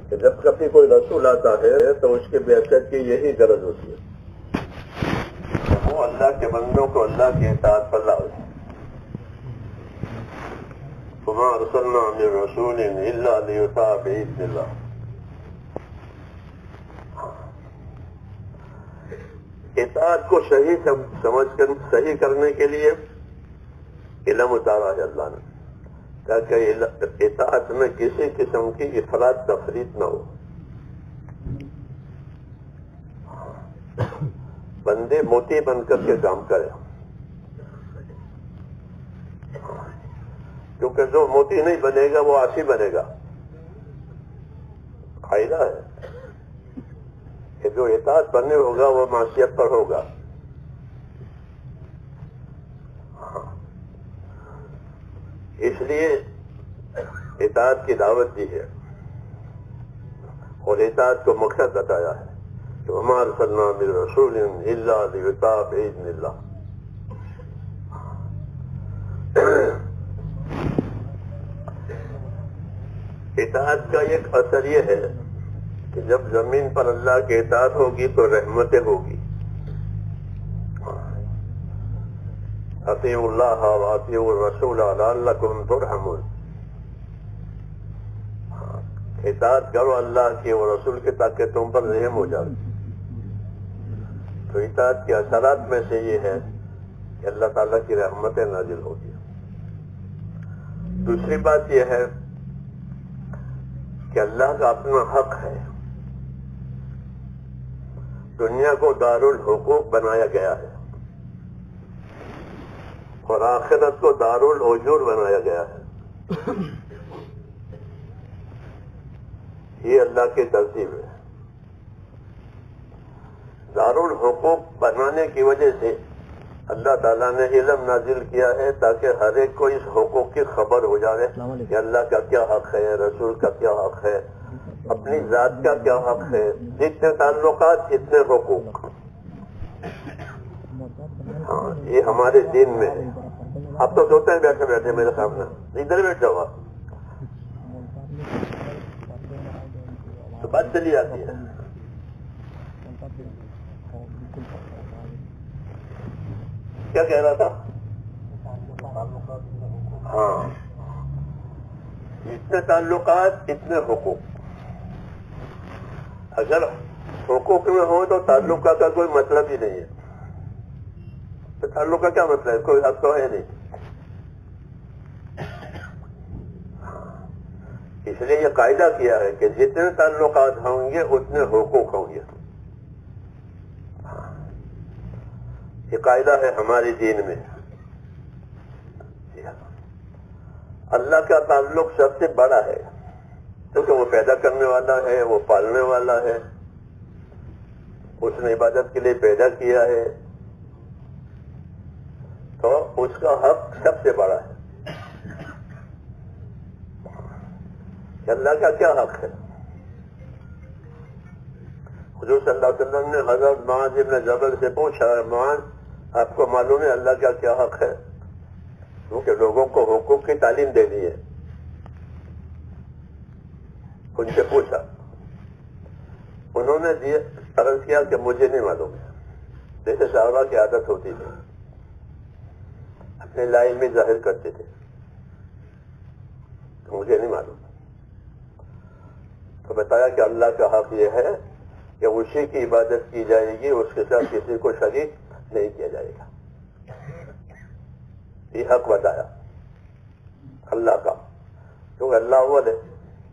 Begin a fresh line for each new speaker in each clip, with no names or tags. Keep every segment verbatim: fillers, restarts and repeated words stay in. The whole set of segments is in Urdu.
کہ جب کبھی کوئی رسول آتا ہے تو اس کے بعثت کی یہی غرض ہوتی ہے، وہ اللہ کے بندوں کو اللہ کی اطاعت پر لاؤ۔ وما ارسلنا من رسول الا لیطاع باذن اللہ۔ اطاعت کو صحیح سمجھ کر صحیح کرنے کے لیے علم اتارا ہے اللہ نے، تاکہ اطاعت میں کسی قسم کی افراط تفریط نہ ہو، بندے موتی بن کر کے کام کرے، کیونکہ جو موتی نہیں بنے گا وہ آسی بنے گا۔ قاعدہ ہے کہ جو اطاعت بننے ہوگا وہ معصیت پر ہوگا۔ اس لیے اطاعت کی دعوت دی ہے اور اطاعت کو مقصد بتایا ہے کہ وما ارسلنا من رسول الا لیطاع باذن اللہ۔ اطاعت کا ایک اثر یہ ہے کہ جب زمین پر اللہ کی اطاعت ہوگی تو رحمتیں ہوگی۔ اطیعوا اللہ واطیعوا الرسول لعلکم ترحمون۔ اطاعت کرو اللہ کی اور رسول کی تاکہ تم پر رحم ہو جائے۔ تو اطاعت کے اثرات میں سے یہ ہے کہ اللہ تعالیٰ کی رحمتیں نازل ہوگی۔ دوسری بات یہ ہے کہ اللہ کا اپنا حق ہے، دنیا کو دارالحقوق بنایا گیا ہے اور آخرت کو دارالحجور بنایا گیا ہے۔ یہ اللہ کی ترتیب ہے۔ دارالحقوق بنانے کی وجہ سے اللہ تعالیٰ نے علم نازل کیا ہے تاکہ ہر ایک کو اس حقوق کی خبر ہو جائے کہ اللہ کا کیا حق ہے، رسول کا کیا حق ہے، اپنی ذات کا کیا حق ہے، جتنے تعلقات اتنے حقوق۔ ہاں یہ ہمارے دین میں ہے۔ اب تو سوتے ہیں بیٹھے بیٹھے میرے سامنے، ادھر بیٹھ جاؤ آپ تو بات چلی جاتی ہے۔ کیا کہہ رہا تھا؟ ہاں اتنے تعلقات اتنے حقوق۔ اگر حقوق میں ہو تو تعلق کا کوئی مطلب ہی نہیں ہے۔ تو تعلق کا کیا مطلب ہے؟ کوئی حق تو ہے نہیں۔ اس لیے یہ قاعدہ کیا ہے کہ جتنے تعلقات ہوں گے اتنے حقوق ہوں گے۔ یہ قاعدہ ہے ہمارے دین میں۔ اللہ کا تعلق سب سے بڑا ہے کیونکہ وہ پیدا کرنے والا ہے، وہ پالنے والا ہے، اس نے عبادت کے لیے پیدا کیا ہے، تو اس کا حق سب سے بڑا ہے۔ اللہ کا کیا حق ہے؟ حضور صلی اللہ علیہ وسلم نے حضرت معاذ بن جبل سے پوچھا، معاذ آپ کو معلوم ہے اللہ کا کیا حق ہے؟ کیونکہ لوگوں کو حقوق کی تعلیم دینی ہے۔ ان سے پوچھا، انہوں نے عرض کیا کہ مجھے نہیں معلوم ہے، جیسے صحابہ کی عادت ہوتی تھی، اپنے لا علمی ظاہر کرتے تھے، مجھے نہیں معلوم۔ تو بتایا کہ اللہ کا حق یہ ہے کہ اسی کی عبادت کی جائے گی، اس کے ساتھ کسی کو شریک نہیں کیا جائے گا۔ یہ حق بتایا اللہ کا، کیونکہ اللہ اول ہے،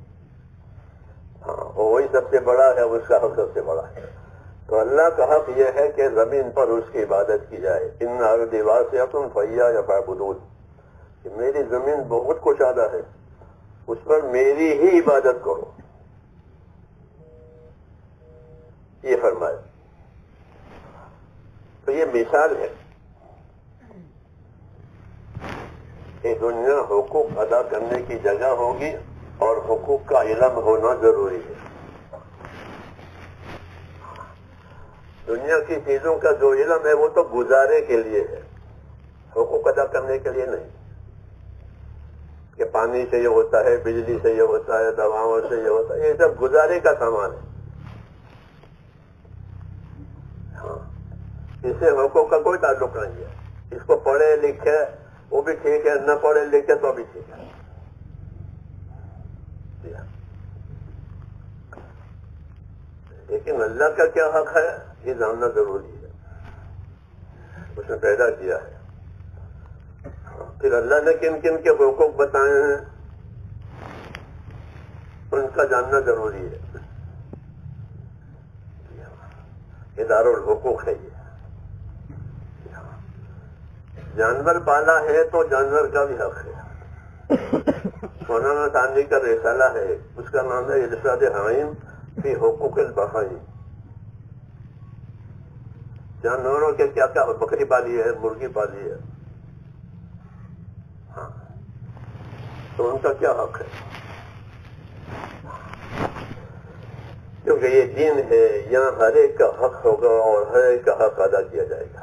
ہاں وہی سب سے بڑا ہے، اس کا حق سب سے بڑا ہے۔ تو اللہ کا حق یہ ہے کہ زمین پر اس کی عبادت کی جائے۔ ان ارضی واسعۃ فإیایا فاعبدون، کہ میری زمین بہت کشادہ ہے، اس پر میری ہی عبادت کرو، یہ فرمایا۔ تو یہ مثال ہے کہ دنیا حقوق ادا کرنے کی جگہ ہوگی اور حقوق کا علم ہونا ضروری ہے۔ دنیا کی چیزوں کا جو علم ہے وہ تو گزارے کے لیے ہے، حقوق ادا کرنے کے لیے نہیں۔ کہ پانی سے یہ ہوتا ہے، بجلی سے یہ ہوتا ہے، دواؤں سے یہ ہوتا ہے، یہ سب گزارے کا سامان ہے. ہاں، اس سے حقوق کا کوئی تعلق نہیں ہے. اس کو پڑھے لکھے وہ بھی ٹھیک ہے، نہ پڑھے لکھے تو بھی ٹھیک ہے. لیکن اللہ کا کیا حق ہے یہ جاننا ضروری ہے. اس نے پیدا کیا ہے، پھر اللہ نے کن کن کے حقوق بتائے ہیں ان کا جاننا ضروری ہے. یہ دارالحقوق ہے. یہ جانور پالا ہے تو جانور کا بھی حق ہے. مولانا ثانوی کا رسالہ ہے، اس کا نام ہے ارشاد حائم فی حقوق البہائم. جانوروں کے کیا کیا، بکری پالی ہے، مرغی پالی ہے، ہاں، تو ان کا کیا حق ہے؟ کیونکہ یہ دین ہے، یہاں ہر ایک کا حق ہوگا اور ہر ایک کا حق ادا کیا جائے گا.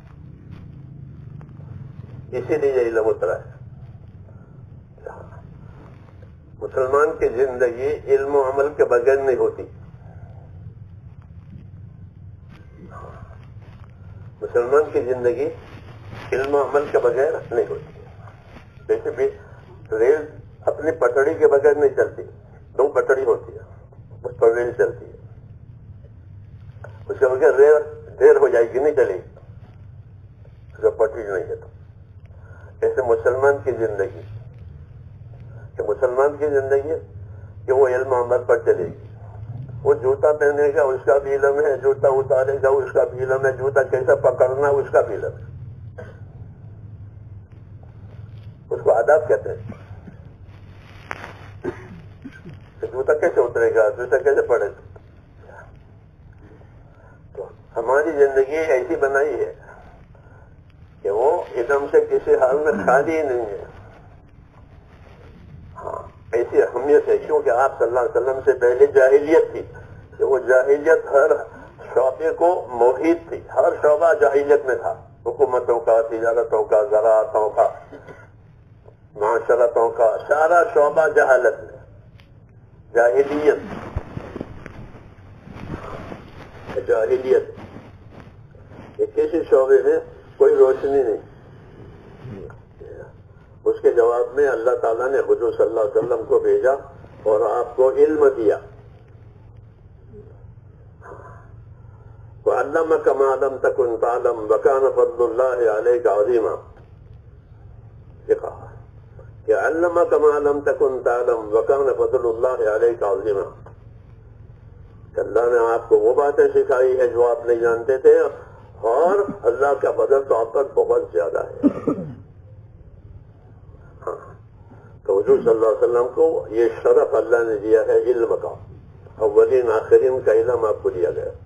اسی لیے یہ علم اترا ہے. مسلمان کی زندگی علم و عمل کے بغیر نہیں ہوتی. مسلمان کی زندگی علم و عمل کے بغیر نہیں ہوتی. جیسے بھی ریل اپنی پٹڑی کے بغیر نہیں چلتی، دو پٹڑی ہوتی ہے، اس پر ریل چلتی ہے. اس کے بغیر ریل دیر ہو جائے گی، نہیں چلے گی، اس کا پٹڑی نہیں ہے. تو ایسے مسلمان کی زندگی کہ مسلمان کی زندگی کہ وہ علم و عمل پر چلے گی. وہ جوتا پہنے گا اس کا بھی علم ہے، جوتا اتارے گا اس کا بھی علم ہے، جوتا کیسا پکڑنا اس کا بھی علم ہے. اس کو آداب کہتے ہیں. جوتا کیسے اترے گا، جوتا کیسے پڑے گا. تو ہماری زندگی ایسی بنائی ہے کہ وہ علم سے کسی حال میں خالی ہی نہیں ہے. ہاں، ایسی اہمیت ہے کیونکہ آپ صلی اللہ علیہ وسلم سے پہلے جاہلیت تھی کہ وہ جاہلیت ہر شعبے کو محیط تھی. ہر شعبہ جاہلیت میں تھا، حکومتوں کا، تجارتوں کا، زراعتوں کا، معاشرتوں کا، سارا شعبہ جہالت میں. جاہلیت جاہلیت کسی شعبے میں کوئی روشنی نہیں. اس کے جواب میں اللہ تعالیٰ نے حضور صلی اللہ علیہ وسلم کو بھیجا اور آپ کو علم دیا. وَعَلَّمَكَ مَا لَمْ تَكُنْ تَعْلَمْ وَكَانَ فَضْلُ اللَّهِ عَلَيْكَ عَظِيمًا. یہ کہا کہ عَلَّمَكَ مَا لَمْ تَكُنْ تَعْلَمْ وَكَانَ فَضْلُ اللَّهِ عَلَيْكَ عَظِيمًا. کہ اللہ نے آپ کو وہ باتیں سکھائی ہے جو آپ نہیں جانتے تھے، اور اللہ کا فضل تو آپ پر بہت زیادہ ہے. ہاں، تو حضور صلی اللہ علیہ وسلم کو یہ شرف اللہ نے دیا ہے علم کا. اولین آخرین کا علم آپ کو دیا گیا.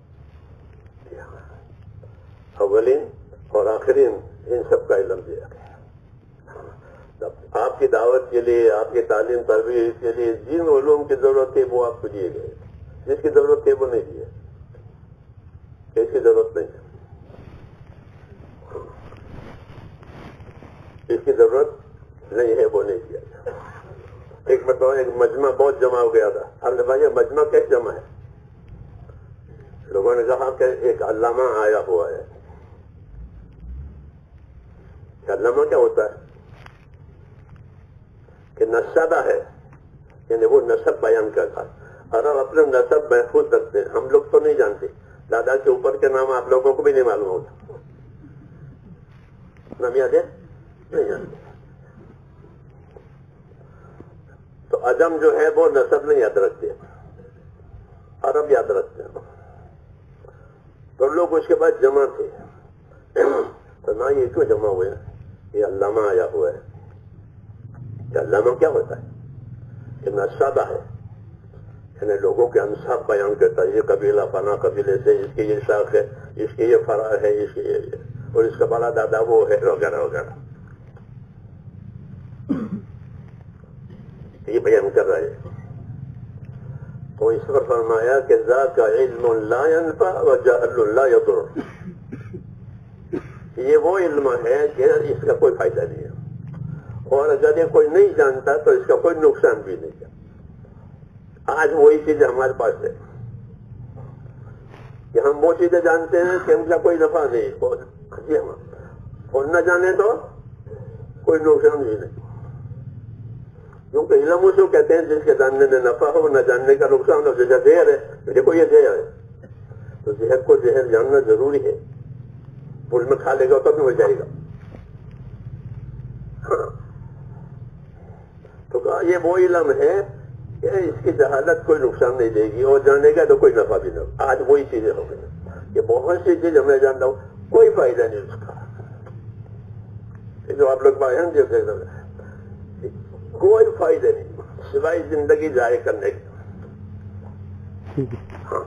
اولین اور آخرین ان سب کا علم دیا گیا. آپ کی دعوت کے لیے، آپ کی تعلیم تربیت کے لیے جن علوم کی ضرورت تھی وہ آپ کو دیے گئے، جس کی ضرورت تھی وہ نہیں دیے. اس کی ضرورت نہیں ہے، اس کی ضرورت نہیں ہے وہ نہیں کیا. ایک مرتبہ ایک مجمع بہت جمع ہو گیا تھا. ہم نے بھائی یہ مجمع کیسے جمع ہے؟ لوگوں نے کہا کہ ایک علامہ آیا ہوا ہے. کہ علامہ کیا ہوتا ہے؟ کہ نسبہ ہے، یعنی وہ نسب بیان کرتا ہے. اور ہم اپنے نسب محفوظ رکھتے ہیں. ہم لوگ تو نہیں جانتے، دادا کے اوپر کے نام آپ لوگوں کو بھی نہیں معلوم ہوتا. نام یاد ہے؟ نہیں جانتے. تو عجم جو ہے وہ نسب نہیں یاد رکھتے، عرب یاد رکھتے ہیں. تو لوگ اس کے بعد جمع تھے. تو نہ یہ کیوں جمع ہوئے؟ یہ علامہ آیا ہوا ہے. کہ علامہ کیا ہوتا ہے؟ کہ نسبہ ہے، یعنی لوگوں کے انساب بیان کرتا ہے. یہ قبیلہ فلاں قبیلے سے، اس کی یہ شاخ ہے، اس کی یہ فرع ہے، اس کی یہ، اور اس کا بڑا دادا وہ ہے، وغیرہ وغیرہ. یہ بیان کر رہے ہیں. تو اس پر فرمایا کہ ذاک علم لا ينفع وجهل لا يضر. یہ وہ علم ہے کہ اس کا کوئی فائدہ نہیں ہے، اور اگر یہ کوئی نہیں جانتا تو اس کا کوئی نقصان بھی نہیں ہے۔ آج وہی چیزیں ہمارے پاس ہے کہ ہم وہ چیزیں جانتے ہیں کہ ان کا کوئی نفع نہیں، اور نہ جانے تو کوئی نقصان بھی نہیں، کیونکہ علم اسے کہتے ہیں جس کے جاننے میں نفع ہو، نہ جاننے کا نقصان ہو۔ جیسا زہر ہے، دیکھو یہ زہر ہے تو زہر کو زہر جاننا ضروری ہے، اس میں کھا لے گا تو بھی ہو جائے گا۔ ہاں تو کہا یہ وہ علم ہے کہ اس کی جہالت کوئی نقصان نہیں دے گی، اور جانے گا تو کوئی نفع بھی نہیں ہوگا۔ آج وہی چیزیں ہو گئی کہ بہت سی چیزیں میں جانتا ہوں کوئی فائدہ نہیں اس کا، جو آپ لوگ پائے ہیں کوئی فائدہ نہیں سوائے زندگی ضائع کرنے کی۔ ہاں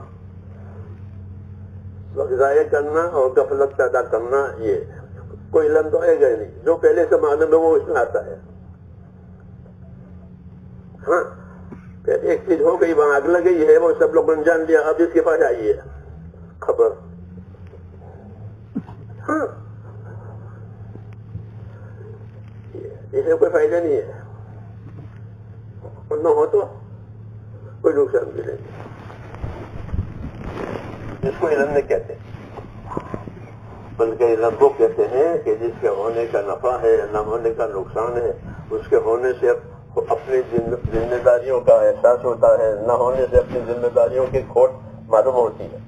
وقت ضائع کرنا اور غفلت پیدا کرنا، یہ کوئی علم تو ہے گا ہی نہیں، جو پہلے سے معلوم ہے وہ اس میں آتا ہے۔ ہاں پھر ایک چیز ہو گئی، وہاں آگ لگ گئی ہے، وہ سب لوگوں نے جان لیا، اب اس کے پاس آئیے خبر۔ ہاں اسے کوئی فائدہ نہیں ہے، نہ ہو تو کوئی نقصان بھی نہیں۔ اس کو علم نہیں کہتے، بلکہ علم وہ کہتے ہیں کہ جس کے ہونے کا نفع ہے، نہ ہونے کا نقصان ہے، اس کے ہونے سے اپنی ذمہ داریوں کا احساس ہوتا ہے، نہ ہونے سے اپنی ذمہ داریوں کی کھوٹ معلوم ہوتی ہے۔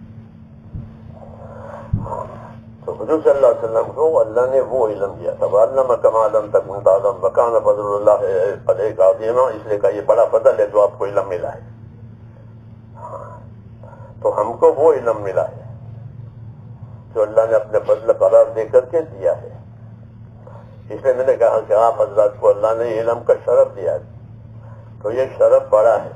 تو حضور صلی اللہ علیہ وسلم کو اللہ نے وہ علم دیا تھا، وَعَلَّمَكَ مَا لَمْ تَكُنْ تَعْلَمْ وَكَانَ فَضْلُ اللَّهِ عَلَيْكَ عَظِيمًا، اس لیے کہ یہ بڑا فضل ہے جو آپ کو علم ملا ہے۔ تو ہم کو وہ علم ملا ہے جو اللہ نے اپنے فضل قرار دے کر کے دیا ہے۔ اس لیے میں نے کہا کہ آپ حضرات کو اللہ نے علم کا شرف دیا ہے، تو یہ شرف بڑا ہے،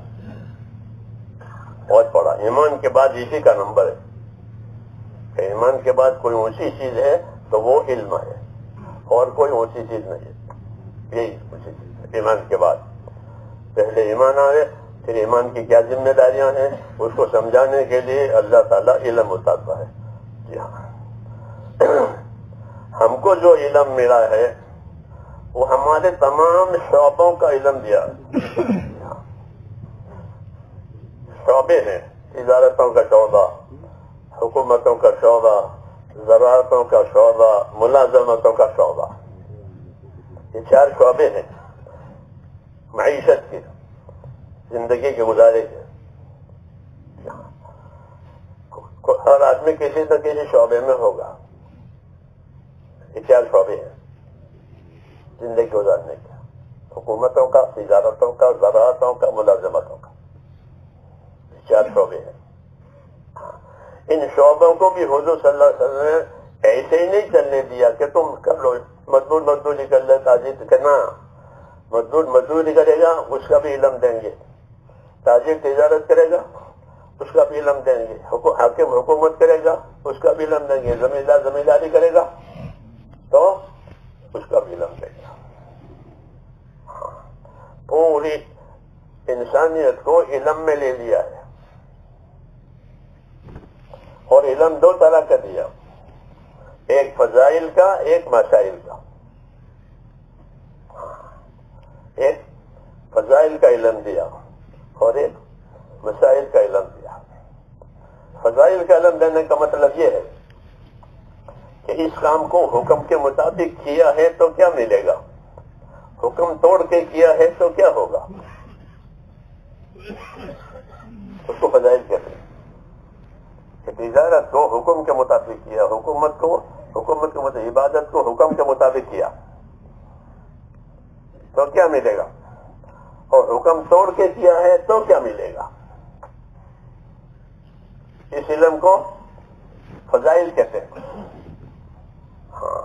بہت بڑا۔ ایمان کے بعد اسی کا نمبر ہے کہ ایمان کے بعد کوئی اونچی چیز ہے تو وہ علم ہے، اور کوئی اونچی چیز نہیں ہے، یہی اونچی چیز ہے ایمان کے بعد۔ پہلے ایمان آئے، پھر ایمان کی کیا ذمہ داریاں ہیں اس کو سمجھانے کے لیے اللہ تعالیٰ علم اتارتا ہے۔ جی ہاں، ہم کو جو علم ملا ہے وہ ہمارے تمام شعبوں کا علم دیا۔ شعبے ہیں، تجارتوں کا شعبہ، حکومتوں کا شعبہ، زراعتوں کا شعبہ، ملازمتوں کا شعبہ، یہ چار شعبے ہیں معیشت کے، زندگی کے گزارے کے۔ ہر آدمی کسی نہ کسی شعبے میں ہوگا، یہ چار شعبے ہیں زندگی گزارنے کے، حکومتوں کا، تجارتوں کا، زراعتوں کا، ملازمتوں کا، چار شعبے ہیں۔ ان شعبوں کو بھی حضور صلی اللہ علیہ وسلم نے ایسے ہی نہیں چلنے دیا کہ تم کر لو، مزدور مزدوری کر لے، تاجر کرنا، مزدور مزدوری کرے گا اس کا بھی علم دیں گے، تاجر تجارت کرے گا اس کا بھی علم دیں گے، حاکم حکومت کرے گا اس کا بھی علم دیں گے، زمیندار زمینداری کرے گا تو اس کا بھی علم دیں گے۔ پوری انسانیت کو علم میں لے لیا ہے، اور علم دو طرح کا دیا، ایک فضائل کا، ایک مسائل کا۔ ایک فضائل کا علم دیا اور ایک مسائل کا علم دیا۔ فضائل کا علم دینے کا مطلب یہ ہے کہ اس کام کو حکم کے مطابق کیا ہے تو کیا ملے گا، حکم توڑ کے کیا ہے تو کیا ہوگا، اس کو فضائل کہتے ہیں۔ کہ تجارت کو حکم کے مطابق کیا، حکومت کو حکومت کے مطابق، عبادت کو حکم کے مطابق کیا تو کیا ملے گا، اور حکم توڑ کے کیا ہے تو کیا ملے گا۔ اس علم کو فضائل کہتے ہیں۔ ہاں،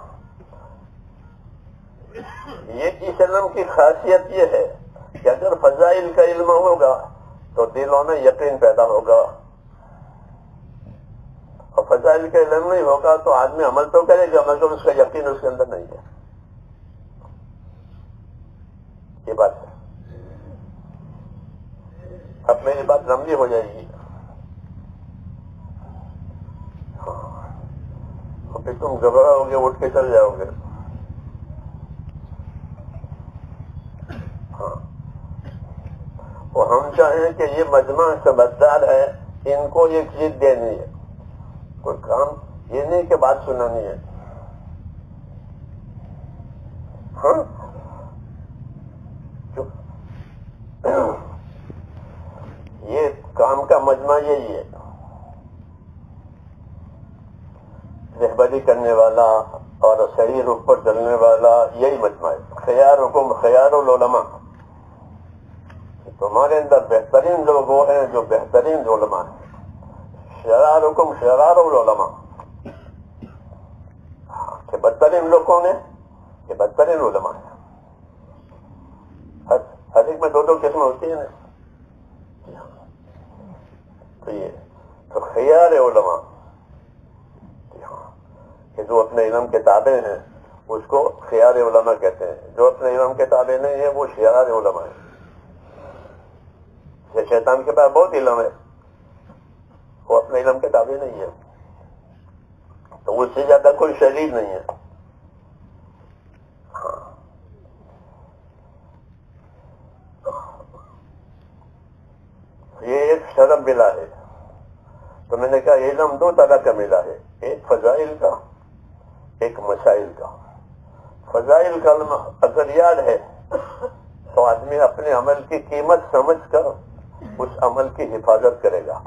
یہ اس علم کی خاصیت یہ ہے کہ اگر فضائل کا علم ہوگا تو دلوں میں یقین پیدا ہوگا، اور فضائل کا علم نہیں ہوگا تو آدمی عمل تو کرے گا مگر اس کا یقین اس کے اندر نہیں ہے۔ یہ بات ہے، اب میری بات لمبی ہو جائے گی، پھر تم گھبراؤ گے، اٹھ کے چل جاؤ گے۔ چاہیں کہ یہ مجمع سمجھدار ہے، ان کو یہ چیز دینی ہے، کوئی کام یہ نہیں کہ بات سنانی ہے. ہاں یہ کام کا مجمع یہی ہے، رہبری کرنے والا اور صحیح رخ پر چلنے والا یہی مجمع ہے. خیارکم خیار العلماء، تمہارے اندر بہترین لوگ وہ ہیں جو بہترین علماء ہیں. شرارکم شرار العلماء، کہ بدترین لوگ کون ہیں؟ کہ بدترین علماء ہیں. ہر ایک میں دو دو قسم ہوتی ہیں نا. تو یہ تو خیار علماء کہ جو اپنے علم کے تابع ہیں اس کو خیار علماء کہتے ہیں، جو اپنے علم کے تابع نہیں ہے وہ شرار علماء ہیں. یہ شیطان کے پاس بہت علم ہے، وہ اپنے علم کے تابع نہیں ہے، تو اس سے زیادہ کوئی شریر نہیں ہے. یہ ایک شرم ملا ہے. تو میں نے کہا علم دو طرح کا ملا ہے، ایک فضائل کا، ایک مسائل کا. فضائل کا علم اگر یاد ہے تو آدمی اپنے عمل کی قیمت سمجھ کر اس عمل کی حفاظت کرے گا.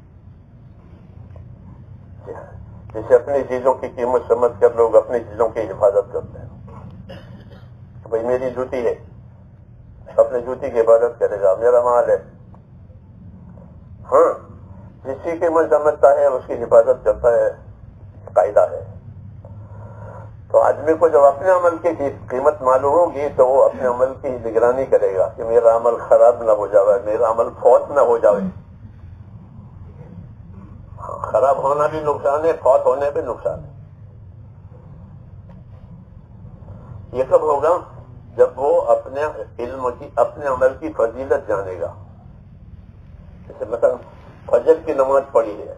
جسے اپنی چیزوں کی قیمت سمجھ کر لوگ اپنی چیزوں کی حفاظت کرتے ہیں. بھائی میری جوتی ہے، اپنی جوتی کی حفاظت کرے گا، میرا مال ہے. ہاں جس کی قیمت سمجھتا ہے اس کی حفاظت کرتا ہے، قاعدہ ہے. تو آدمی کو جب اپنے عمل کی قیمت معلوم ہوگی تو وہ اپنے عمل کی نگرانی کرے گا کہ میرا عمل خراب نہ ہو جائے، میرا عمل فوت نہ ہو جائے. خراب ہونا بھی نقصان ہے، فوت ہونے بھی نقصان ہے. یہ کب ہوگا؟ جب وہ اپنے علم کی اپنے عمل کی فضیلت جانے گا. جیسے مثلا فجر کی نماز پڑھی ہے،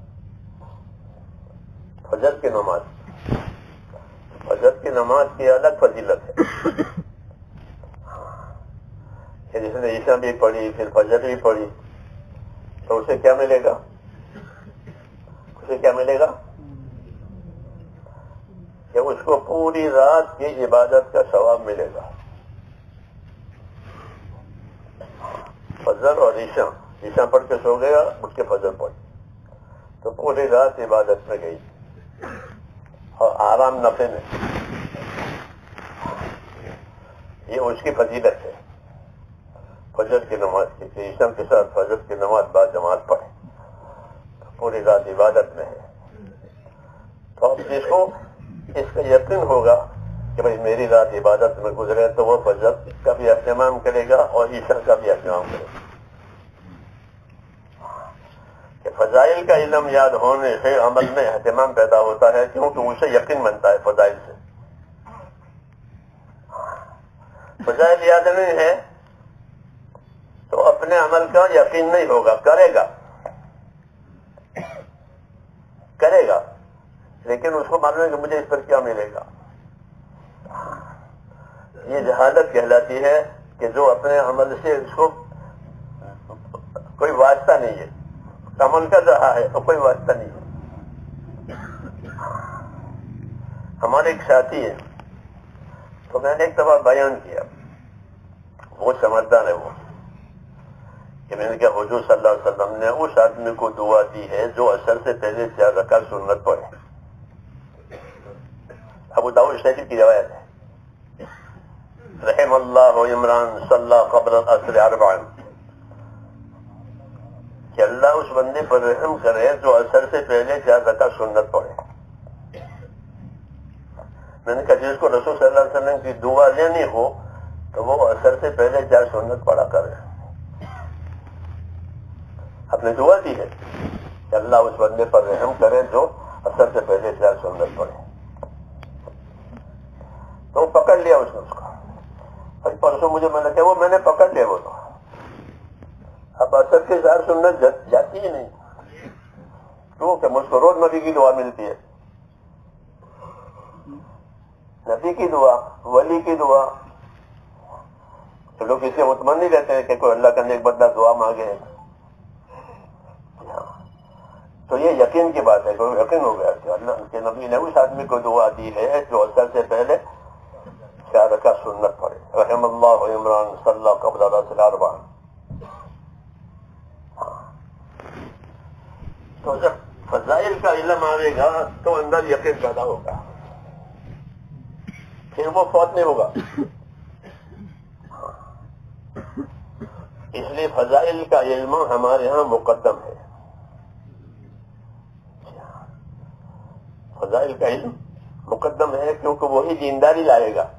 فجر کی نماز فجر کی نماز کی الگ فضیلت ہے. جس نے عشاء بھی پڑھی پھر فجر بھی پڑھی تو اسے کیا ملے گا؟ اسے کیا ملے گا کہ اس کو پوری رات کی عبادت کا ثواب ملے گا. فجر اور عشاء، عشاء پڑھ کے سو گیا، اٹھ کے فجر پڑھ تو پوری رات عبادت میں گئی اور آرام نفع میں. یہ اس کی فضیلت ہے فجر کی نماز کی، کہ عشاء کے ساتھ فجر کی نماز بعد جماعت پڑھے تو پوری رات عبادت میں ہے. تو اب جس کو اس کا یقین ہوگا کہ بھائی میری رات عبادت میں گزرے تو وہ فجر کا بھی اہتمام کرے گا اور عشاء کا بھی اہتمام کرے گا. کہ فضائل کا علم یاد ہونے سے عمل میں اہتمام پیدا ہوتا ہے، کیونکہ اسے یقین بنتا ہے فضائل سے. فضائل یاد نہیں ہے تو اپنے عمل کا یقین نہیں ہوگا، کرے گا کرے گا لیکن اس کو معلوم ہے کہ مجھے اس پر کیا ملے گا. یہ جہالت کہلاتی ہے کہ جو اپنے عمل سے اس کو کوئی واسطہ نہیں ہے، عمل کر رہا ہے تو کوئی واسطہ نہیں ہے. ہمارے ایک ساتھی ہے، تو میں نے ایک دفعہ بیان کیا، وہ سمجھدار ہے، وہ کہ میں نے کہا حضور صلی اللہ علیہ وسلم نے اس آدمی کو دعا دی ہے جو اثر سے پہلے چار رکعت سنت پڑھے. ابو داؤد شریف کی روایت ہے، رحم اللہ عمران صلی قبل العصر اربعا، کہ اللہ اس بندے پر رحم کرے جو اثر سے پہلے چار رکعت سنت پڑھے. میں نے کہا جس کو رسول صلی اللہ علیہ وسلم کی دعا لینی ہو تو وہ اثر سے پہلے چار سنت پڑھا کرے. آپ نے دعا دی ہے کہ اللہ اس بندے پر رحم کرے جو اثر سے پہلے چار سنت پڑھے. تو پکڑ لیا اس نے اس کو. پرسوں مجھے میں نے کہا وہ میں نے پکڑ لیا وہ تو اب اثر کے چار سنت جاتی ہی نہیں، کیونکہ مجھ کو روز نبی کی دعا ملتی ہے. نبی کی دعا، ولی کی دعا، تو لوگ اس سے مطمئن نہیں رہتے ہیں کہ کوئی اللہ کا نیک بندہ دعا مانگے. تو یہ یقین کی بات ہے. کوئی یقین ہو گیا کہ اللہ کے نبی نے اس آدمی کو دعا دی ہے جو اثر سے پہلے چار رکعت سنت پڑھے. رحم اللہ عمران صلی قبل رسول اربع. تو جب فضائل کا علم آئے گا تو اندر یقین پیدا ہوگا, پھر وہ فوت نہیں ہوگا. اس لیے فضائل کا علم ہمارے ہاں مقدم ہے. فضائل کا علم مقدم ہے کیونکہ وہی دینداری لائے گا.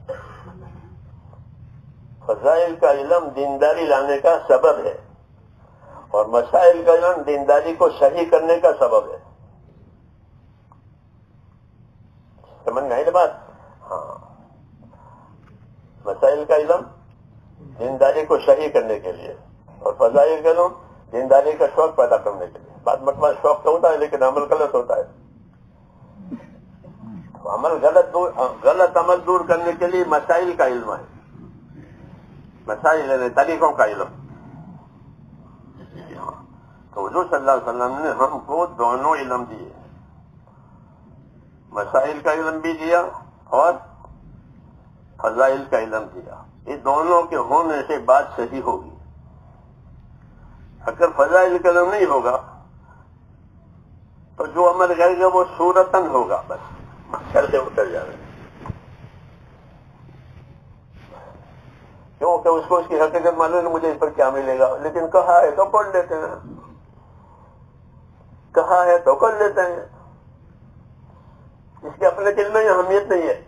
فضائل کا علم دینداری لانے کا سبب ہے اور مسائل کا علم دینداری کو صحیح کرنے کا سبب ہے. سمجھ میں آئی بات؟ ہاں, مسائل کا علم دینداری کو صحیح کرنے کے لیے اور فضائل کا علم دینداری کا شوق پیدا کرنے کے لیے. بات مطلب شوق تو ہوتا ہے لیکن عمل غلط ہوتا ہے. عمل غلط دور غلط عمل دور کرنے کے لیے مسائل کا علم ہے. مسائل یعنی طریقوں کا علم. تو حضور صلی اللہ علیہ وسلم نے ہم کو دونوں علم دیے, مسائل کا علم بھی دیا اور فضائل کا علم دیا. یہ دونوں کے ہونے سے بات صحیح ہوگی. اگر فضائل کا علم نہیں ہوگا تو جو عمل کرے گا وہ صورتاً ہوگا, بس گھر سے اتر جا رہے ہیں. کیونکہ اس کو اس کی حقیقت معلوم ہے مجھے اس پر کیا ملے گا, لیکن کہا ہے تو پڑھ لیتے ہیں, کہا ہے تو کر لیتے ہیں. اس کے اپنے دل میں اہمیت نہیں ہے.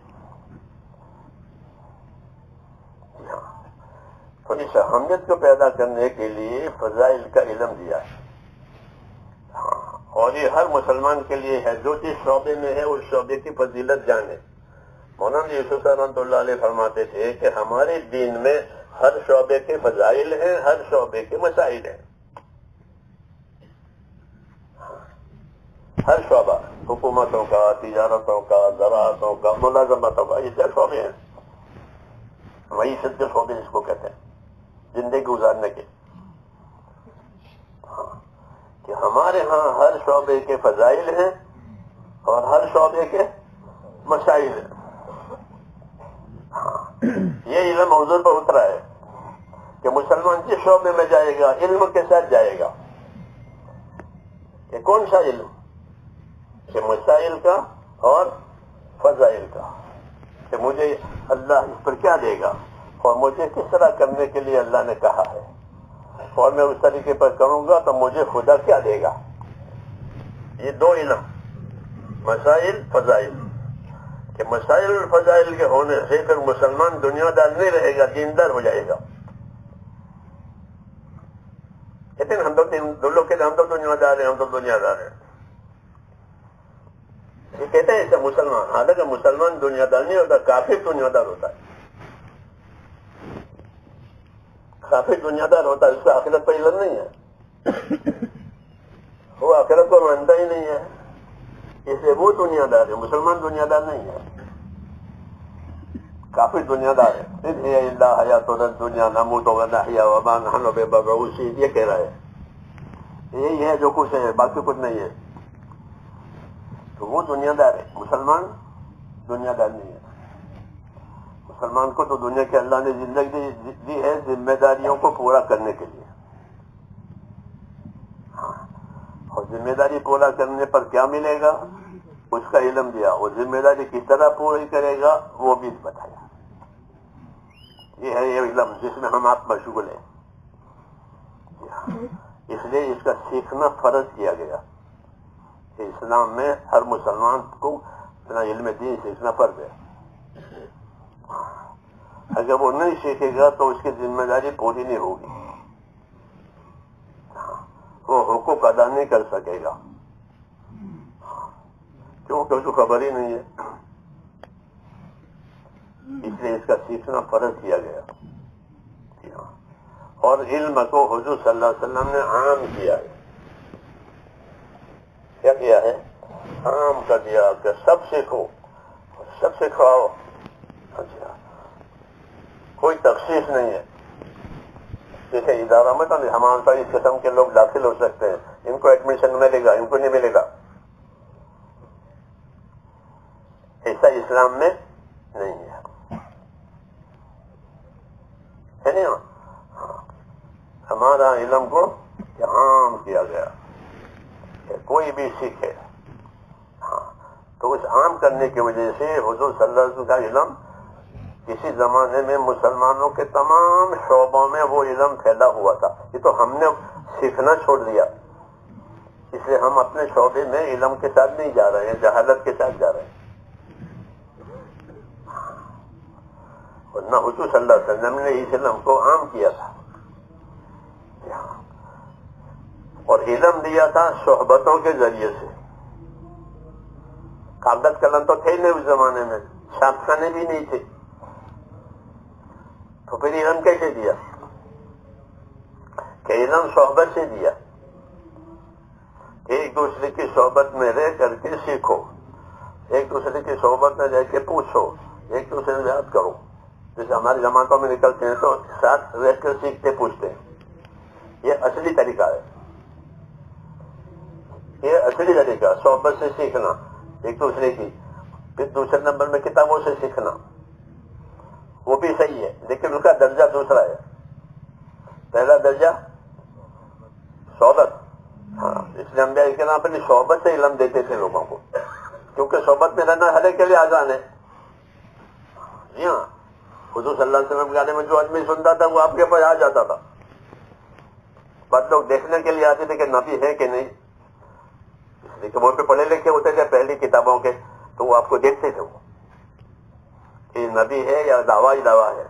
تو اس اہمیت کو پیدا کرنے کے لیے فضائل کا علم دیا ہے. اور یہ ہر مسلمان کے لیے ہے جو جس شعبے میں ہے اس شعبے کی فضیلت جانے. مولانا یوسف رحمۃ اللہ علیہ فرماتے تھے کہ ہمارے دین میں ہر شعبے کے فضائل ہیں, ہر شعبے کے مسائل ہیں. ہر شعبہ, حکومتوں کا, تجارتوں کا, زراعتوں کا, ملازمتوں کا, یہ کیا شعبے ہیں. وہی سد کے شعبے اس کو کہتے ہیں, زندگی گزارنے کے. کہ ہمارے ہاں ہر شعبے کے فضائل ہیں اور ہر شعبے کے مسائل ہیں. یہ علم حضور پر اترا ہے کہ مسلمان جس شعبے میں جائے گا علم کے ساتھ جائے گا. کہ کون سا علم؟ کہ مسائل کا اور فضائل کا, کہ مجھے اللہ اس پر کیا دے گا اور مجھے کس طرح کرنے کے لیے اللہ نے کہا ہے, اور میں اس طریقے پر کروں گا تو مجھے خدا کیا دے گا. یہ دو علم, مسائل فضائل. کہ مسائل اور فضائل کے ہونے سے پھر مسلمان دنیا دار نہیں رہے گا, دیندار ہو جائے گا. لیکن ہم تو دو لوگ کہتے ہیں ہم تو دنیا دار ہیں, ہم تو دنیا دار ہیں. یہ کہتے ہیں اسے مسلمان, حالانکہ مسلمان دنیا دار نہیں ہوتا, کافر دنیا دار ہوتا ہے. کافر دنیا دار ہوتا ہے, اس کا آخرت پر علم نہیں ہے, وہ آخرت کو مانتا ہی نہیں ہے, اس لیے وہ دنیا دار ہے. مسلمان دنیا دار نہیں ہے, کافر دنیا دار ہے. ان ہی الا حیات الدنیا نموت ونحیا وما نحن بمبعوثین, یہ کہہ رہا ہے. یہی ہے جو کچھ ہے, باقی کچھ نہیں ہے. تو وہ دنیا دار ہے, مسلمان دنیا دار نہیں ہے. مسلمان کو تو دنیا کے اللہ نے زندگی دی ہے ذمہ داریوں کو پورا کرنے کے لیے. اور ذمہ داری پورا کرنے پر کیا ملے گا اس کا علم دیا, وہ ذمہ داری کس طرح پوری کرے گا وہ بھی بتایا. یہ ہے یہ علم جس میں ہم آپ مشغول ہیں. اس لیے اس کا سیکھنا فرض کیا گیا. اسلام میں ہر مسلمان کو اپنا علم دین سیکھنا فرض ہے. اگر وہ نہیں سیکھے گا تو اس کی ذمہ داری پوری نہیں ہوگی, وہ حقوق ادا نہیں کر سکے گا, کیونکہ اس کو خبر ہی نہیں ہے. اس لیے اس کا سیکھنا فرض کیا گیا. اور علم کو حضور صلی اللہ علیہ وسلم نے عام کیا ہے. کیا کیا ہے؟ عام کر دیا کہ سب سیکھو, سب سکھاؤ. اچھا, کوئی تخصیص نہیں ہے. جیسے ادارہ میں تو ہمارے پاس اس قسم کے لوگ داخل ہو سکتے ہیں, ان کو ایڈمیشن ملے گا, ان کو نہیں ملے گا. ایسا اسلام میں نہیں ہے. ہے نہیں؟ ہمارا علم کو عام کیا گیا کہ کوئی بھی سیکھے. ہاں, تو اس عام کرنے کی وجہ سے حضور صلی اللہ علیہ وسلم کا علم کسی زمانے میں مسلمانوں کے تمام شعبوں میں وہ علم پھیلا ہوا تھا. یہ تو ہم نے سیکھنا چھوڑ دیا, اس لیے ہم اپنے شعبے میں علم کے ساتھ نہیں جا رہے ہیں, جہالت کے ساتھ جا رہے ہیں. ورنہ حضور صلی اللہ علیہ وسلم نے اس علم کو عام کیا تھا, اور علم دیا تھا صحبتوں کے ذریعے سے. کاغذ قلم تو تھے نہیں اس زمانے میں, چھاپ خانے بھی نہیں تھے, تو پھر علم کیسے دیا؟ کہ علم صحبت سے دیا. ایک دوسرے کی صحبت میں رہ کر کے سیکھو, ایک دوسرے کی صحبت میں رہ کے پوچھو, ایک دوسرے سے یاد کرو. جیسے ہماری جماعتوں میں نکلتے ہیں تو ساتھ رہ کر سیکھتے پوچھتے ہیں. یہ اصلی طریقہ ہے, یہ اصلی طریقہ صحبت سے سیکھنا ایک دوسرے کی. پھر دوسرے نمبر میں کتابوں سے سیکھنا, وہ بھی صحیح ہے, لیکن اس کا درجہ دوسرا ہے. پہلا درجہ صحبت. ہاں, اس لیے انبیاء کرام اپنی صحبت سے علم دیتے تھے لوگوں کو, کیونکہ صحبت میں رہنا ہر ایک کے لیے آسان ہے. جی ہاں, حضور صلی اللہ علیہ وسلم کے بارے میں جو آدمی سنتا تھا وہ آپ کے پاس آ جاتا تھا. بس لوگ دیکھنے کے لیے آتے تھے کہ نبی ہے کہ نہیں, اس لیے کہ وہ پہ پڑھے لکھے ہوتے تھے پہلی کتابوں کے, تو وہ آپ کو دیکھتے تھے وہ کہ نبی ہے یا دعویٰ ہی دعویٰ ہے.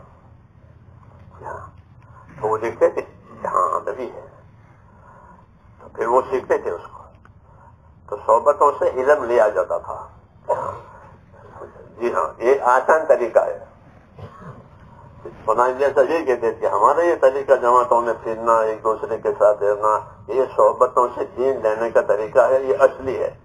تو وہ دیکھتے تھے کہ ہاں نبی ہے, تو پھر وہ سیکھتے تھے اس کو. تو صحبتوں سے علم لیا جاتا تھا. جی ہاں, یہ آسان طریقہ ہے. جیسا یہ کہتے تھے ہمارا یہ طریقہ جماعتوں میں پھرنا, ایک دوسرے کے ساتھ رہنا, یہ صحبتوں سے دین لینے کا طریقہ ہے, یہ اصلی ہے.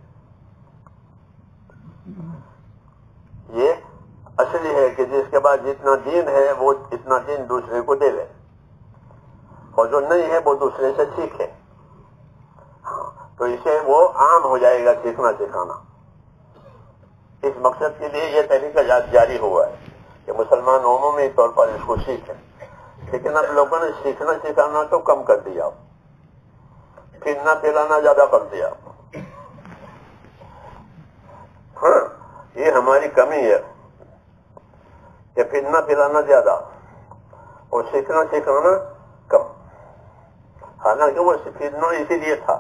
یہ اصلی ہے کہ جس کے بعد جتنا دین ہے وہ اتنا دین دوسرے کو دے لے, اور جو نہیں ہے وہ دوسرے سے سیکھے. ہاں, تو اسے وہ عام ہو جائے گا سیکھنا سکھانا. اس مقصد کے لیے یہ طریقہ جاری ہوا ہے کہ مسلمان عمومی طور پر اس کو سیکھیں. لیکن اب لوگوں نے سیکھنا سکھانا تو کم کر دیا, پھرنا پھیلانا زیادہ کر دیا. ہاں, یہ ہماری کمی ہے کہ پھرنا پھیلانا زیادہ اور سیکھنا سکھانا کم. حالانکہ وہ پھرنا اسی لیے تھا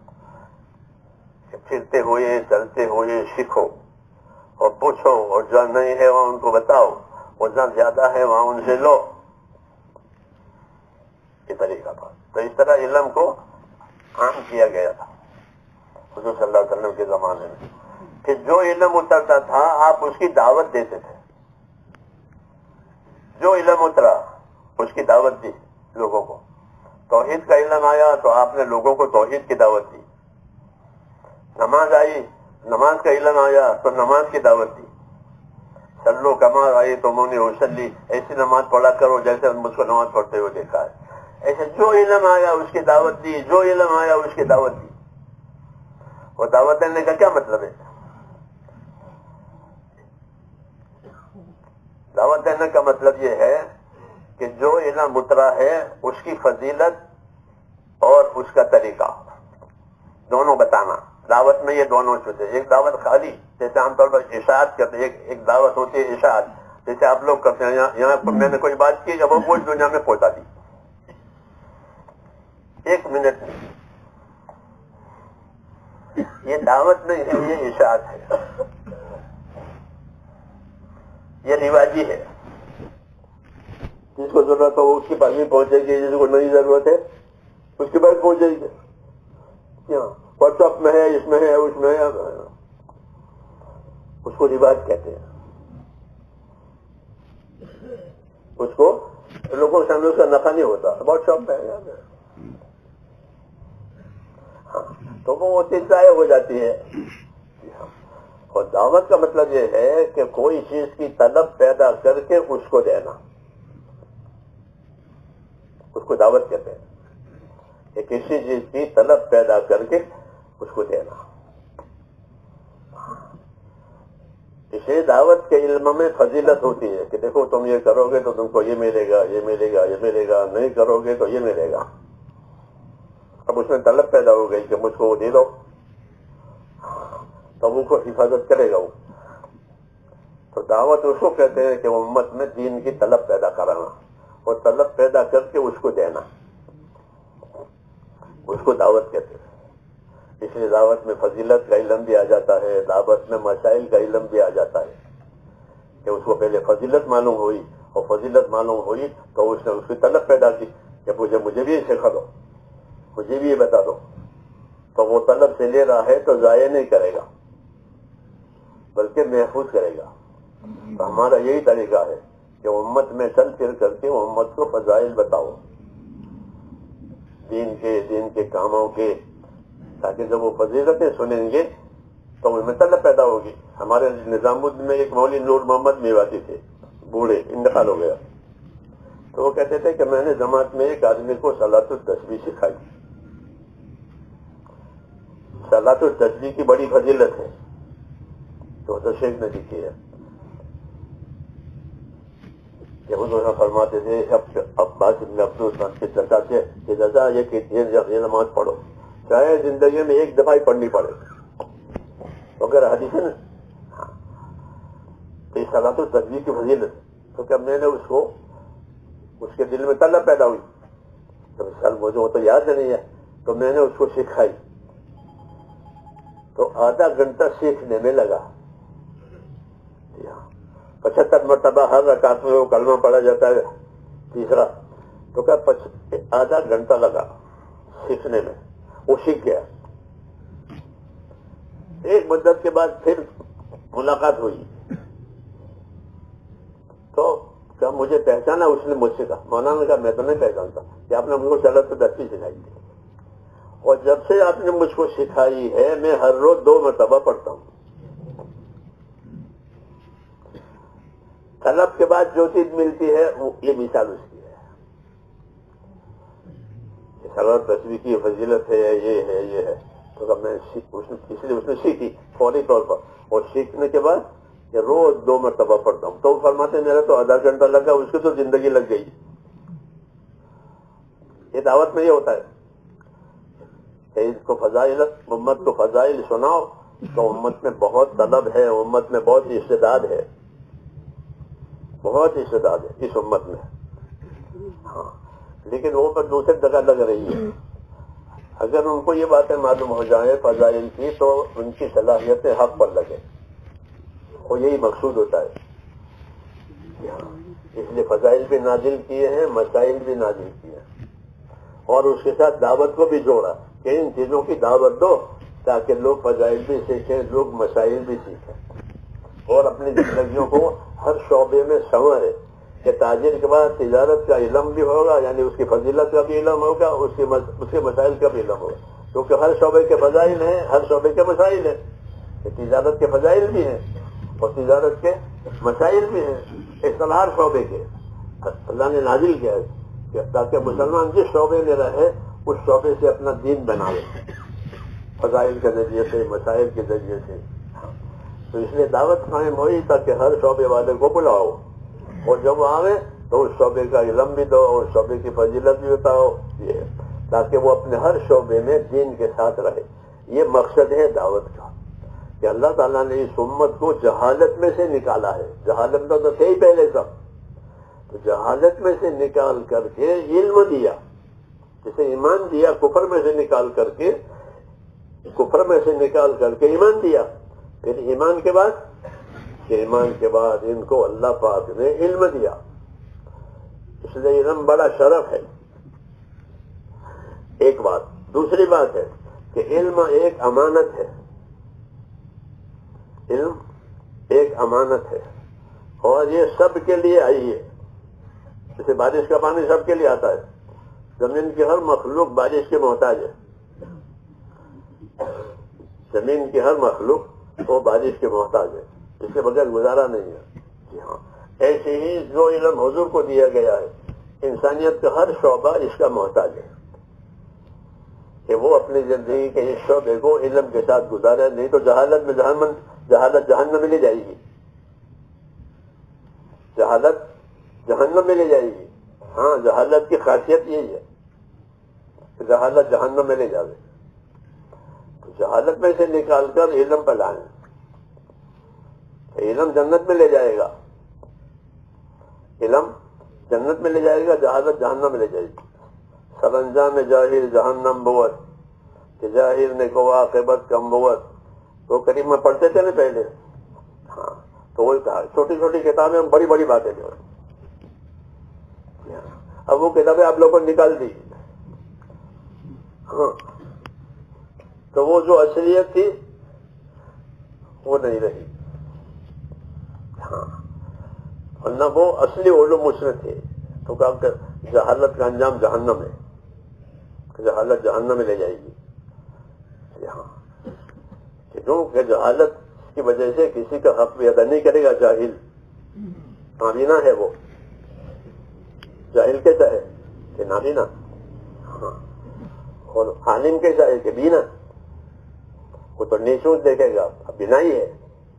کہ پھرتے ہوئے چلتے ہوئے سیکھو اور پوچھو, اور جو نہیں ہے وہاں ان کو بتاؤ, اور جہاں زیادہ ہے وہاں ان سے لو. یہ طریقہ تھا. تو اس طرح علم کو عام کیا گیا تھا حضور صلی اللہ علیہ وسلم کے زمانے میں, کہ جو علم اترتا تھا آپ اس کی دعوت دیتے تھے. جو علم اترا اس کی دعوت دی لوگوں کو. توحید کا علم آیا تو آپ نے لوگوں کو توحید کی دعوت دی. نماز آئی, نماز کا علم آیا تو نماز کی دعوت دی. سلو کما آئی تو مونی وسلی, ایسی نماز پڑھا کرو جیسے مجھ کو نماز پڑھتے ہوئے دیکھا ہے. ایسے جو علم آیا اس کی دعوت دی, جو علم آیا اس کی دعوت دی. اور دعوت دینے کا کیا مطلب ہے؟ دعوت دینے کا مطلب یہ ہے کہ جو علم اترا ہے اس کی فضیلت اور اس کا طریقہ دونوں بتانا. دعوت میں یہ دونوں چیزیں, ایک دعوت خالی جیسے عام طور پر اشاعت کرتے ہیں, ایک ایک دعوت ہوتی ہے اشاعت جیسے آپ لوگ کرتے ہیں. یہاں پر میں نے کوئی بات کی جب وہ پوری دنیا میں پہنچا دی ایک منٹ میں. یہ دعوت نہیں ہے, یہ اشاعت ہے, یہ رواجی ہے. جس کو ضرورت ہو اس کے پاس بھی پہنچے گی, جس کو نہیں ضرورت ہے اس کے پاس پہنچے گی. واٹس ایپ میں ہے, اس میں ہے, اس میں ہے, اس کو رواج کہتے ہیں. اس کو لوگوں کے سامنے اس کا نفع نہیں ہوتا. واٹس ایپ ہے ہاں, تو وہ چیز ضائع ہو جاتی ہے. اور دعوت کا مطلب یہ ہے کہ کوئی چیز کی طلب پیدا کر کے اس کو دینا. دعوت کہتے ہیں کہ کسی چیز کی طلب پیدا کر کے اس کو دینا. اسے دعوت کے علم میں فضیلت ہوتی ہے کہ دیکھو تم یہ کرو گے تو تم کو یہ ملے گا، یہ ملے گا، یہ ملے گا، نہیں کرو گے تو یہ ملے گا. اب اس میں طلب پیدا ہو گئی کہ مجھ کو وہ دے دو، تو وہ کو حفاظت کرے گا. وہ تو دعوت اس کو کہتے ہیں کہ امت میں دین کی طلب پیدا کرانا اور طلب پیدا کر کے اس کو دینا، اس کو دعوت کہتے ہیں. اس لیے دعوت میں فضیلت کا علم بھی آ جاتا ہے، دعوت میں مسائل کا علم بھی آ جاتا ہے کہ اس کو پہلے فضیلت معلوم ہوئی اور فضیلت معلوم ہوئی تو اس نے اس کی طلب پیدا کی کہ مجھے مجھے بھی سکھا دو، مجھے بھی یہ بتا دو. تو وہ طلب سے لے رہا ہے تو ضائع نہیں کرے گا بلکہ محفوظ کرے گا. تو ہمارا یہی طریقہ ہے کہ امت میں چل پھر کر کے امت کو فضائل بتاؤ دین کے دین کے کاموں کے، تاکہ جب وہ فضیلتیں سنیں گے تو ان میں طلب پیدا ہوگی. ہمارے نظام الدین میں ایک مولوی نور محمد میواتی تھے، بوڑھے، انتقال ہو گیا. تو وہ کہتے تھے کہ میں نے جماعت میں ایک آدمی کو صلاۃ التسبیح سکھائی. صلاۃ التسبیح کی بڑی فضیلت ہے تو حضرت شیخ نے لکھی ہے کہ حضور فرماتے تھے عباس بن عبد الرحمن کے چچا سے کہ چچا یہ نماز پڑھو، چاہے زندگی میں ایک دفعہ ہی پڑھنی پڑے. تو اگر حدیث ہے نا تو صلاۃ التسبیح کی فضیلت، تو کیا میں نے اس کو اس کے دل میں طلب پیدا ہوئی تو سر مجھے وہ تو یاد نہیں ہے تو میں نے اس کو سکھائی. تو آدھا گھنٹہ سیکھنے میں لگا، پچہتر مرتبہ ہر رکعت میں وہ کلمہ پڑھا جاتا ہے تیسرا، تو کیا آدھا گھنٹہ لگا سیکھنے میں. وہ سیکھ گیا. ایک مدت کے بعد پھر ملاقات ہوئی تو کیا مجھے پہچانا؟ اس نے مجھ سے کہا، مولانا نے کہا میں تو نہیں پہچانتا کہ آپ نے مجھ کو صلاۃ التسبیح سکھائی تھی، اور جب سے آپ نے مجھ کو سکھائی ہے میں ہر روز دو مرتبہ پڑھتا ہوں. طلب کے بعد جو چیز ملتی ہے وہ یہ مثال اس کی ہے. صلاۃ التسبیح کی فضیلت ہے، یہ ہے یہ ہے. تو میں اس لیے اس نے سیکھی فوری طور پر، اور سیکھنے کے بعد کہ روز دو مرتبہ پڑھتا ہوں. تو وہ فرماتے میرا تو آدھا گھنٹہ لگا، اس کی تو زندگی لگ گئی. یہ دعوت میں یہ ہوتا ہے کہ اس کو فضائل، امت کو فضائل سناؤ تو امت میں بہت طلب ہے، امت میں بہت استعداد ہے، بہت استعداد ہے اس امت میں. ہاں لیکن وہ پر دوسری جگہ لگ رہی ہے. اگر ان کو یہ باتیں معلوم ہو جائیں فضائل کی تو ان کی صلاحیتیں حق پر لگے، اور یہی مقصود ہوتا ہے. اس لیے فضائل بھی نازل کیے ہیں، مسائل بھی نازل کیے ہیں، اور اس کے ساتھ دعوت کو بھی جوڑا کہ ان چیزوں کی دعوت دو تاکہ لوگ فضائل بھی سیکھیں، لوگ مسائل بھی سیکھیں اور اپنی زندگیوں کو ہر شعبے میں سنورے. کہ تاجر کے بعد تجارت کا علم بھی ہوگا، یعنی اس کی فضیلت کا بھی علم ہوگا، اس کے اس کے مسائل کا بھی علم ہوگا، کیونکہ ہر شعبے کے فضائل ہیں، ہر شعبے کے مسائل ہیں. تجارت کے فضائل بھی ہیں اور تجارت کے مسائل بھی ہیں، اصطلاح شعبے کے اللہ نے نازل کیا ہے کہ تاکہ مسلمان جس شعبے میں رہے اس شعبے سے اپنا دین بنائے فضائل کے ذریعے سے، مسائل کے ذریعے سے. تو اس لیے دعوت قائم ہوئی تاکہ ہر شعبے والے کو بلاؤ، اور جب وہ آوے تو اس شعبے کا علم بھی دو اور شعبے کی فضیلت بھی بتاؤ، یہ تاکہ وہ اپنے ہر شعبے میں دین کے ساتھ رہے. یہ مقصد ہے دعوت کا کہ اللہ تعالیٰ نے اس امت کو جہالت میں سے نکالا ہے. جہالت میں تو تھے ہی پہلے سب، تو جہالت میں سے نکال کر کے علم دیا، جسے ایمان دیا کفر میں سے نکال کر کے کفر میں سے نکال کر کے ایمان دیا. پھر ایمان کے بعد کہ ایمان کے بعد ان کو اللہ پاک نے علم دیا. اس لیے علم بڑا شرف ہے. ایک بات. دوسری بات ہے کہ علم ایک امانت ہے. علم ایک امانت ہے اور یہ سب کے لیے آئی ہے. جیسے بارش کا پانی سب کے لیے آتا ہے، زمین کی ہر مخلوق بارش کے محتاج ہے. زمین کی ہر مخلوق وہ بارش کے محتاج ہے، اس کے بغیر گزارا نہیں ہے. جی ہاں، ایسے ہی جو علم حضور کو دیا گیا ہے انسانیت کا ہر شعبہ اس کا محتاج ہے کہ وہ اپنی زندگی کے اس شعبے کو علم کے ساتھ گزارے، نہیں تو جہالت میں جہنم جہالت جہنم میں لے جائے گی، جہالت جہنم میں لے جائے گی۔ ہاں، جہالت کی خاصیت یہی ہے کہ جہالت جہنم میں لے جائے، تو جہالت میں سے نکال کر علم پر لائیں، علم جنت میں لے جائے گا، علم جنت میں لے جائے گا، جہالت جہنم میں لے جائے گی۔ سر انجام جاہل جہنم بوت کہ جاہل نے کو عاقبت کم بوت، تو کریم میں پڑھتے تھے نا پہلے، ہاں تو وہی کہا، چھوٹی چھوٹی کتابیں بڑی بڑی باتیں جو اب وہ کتابیں آپ لوگوں نے نکال دی، ہاں تو وہ جو اصلیت تھی وہ نہیں رہی، ہاں ورنہ وہ اصلی علوم اس میں تھے۔ تو کہا کہ جہالت کا انجام جہنم ہے، جہالت جہنم میں لے جائے گی، ہاں کیونکہ جہالت کی وجہ سے کسی کا حق بھی ادا نہیں کرے گا۔ جاہل نابینا ہے، وہ جاہل کیسا ہے کہ نابینا، ہاں اور عالم کیسا ہے کہ بینا، وہ تو نیچوز دیکھے گا، اب بینا ہی ہے،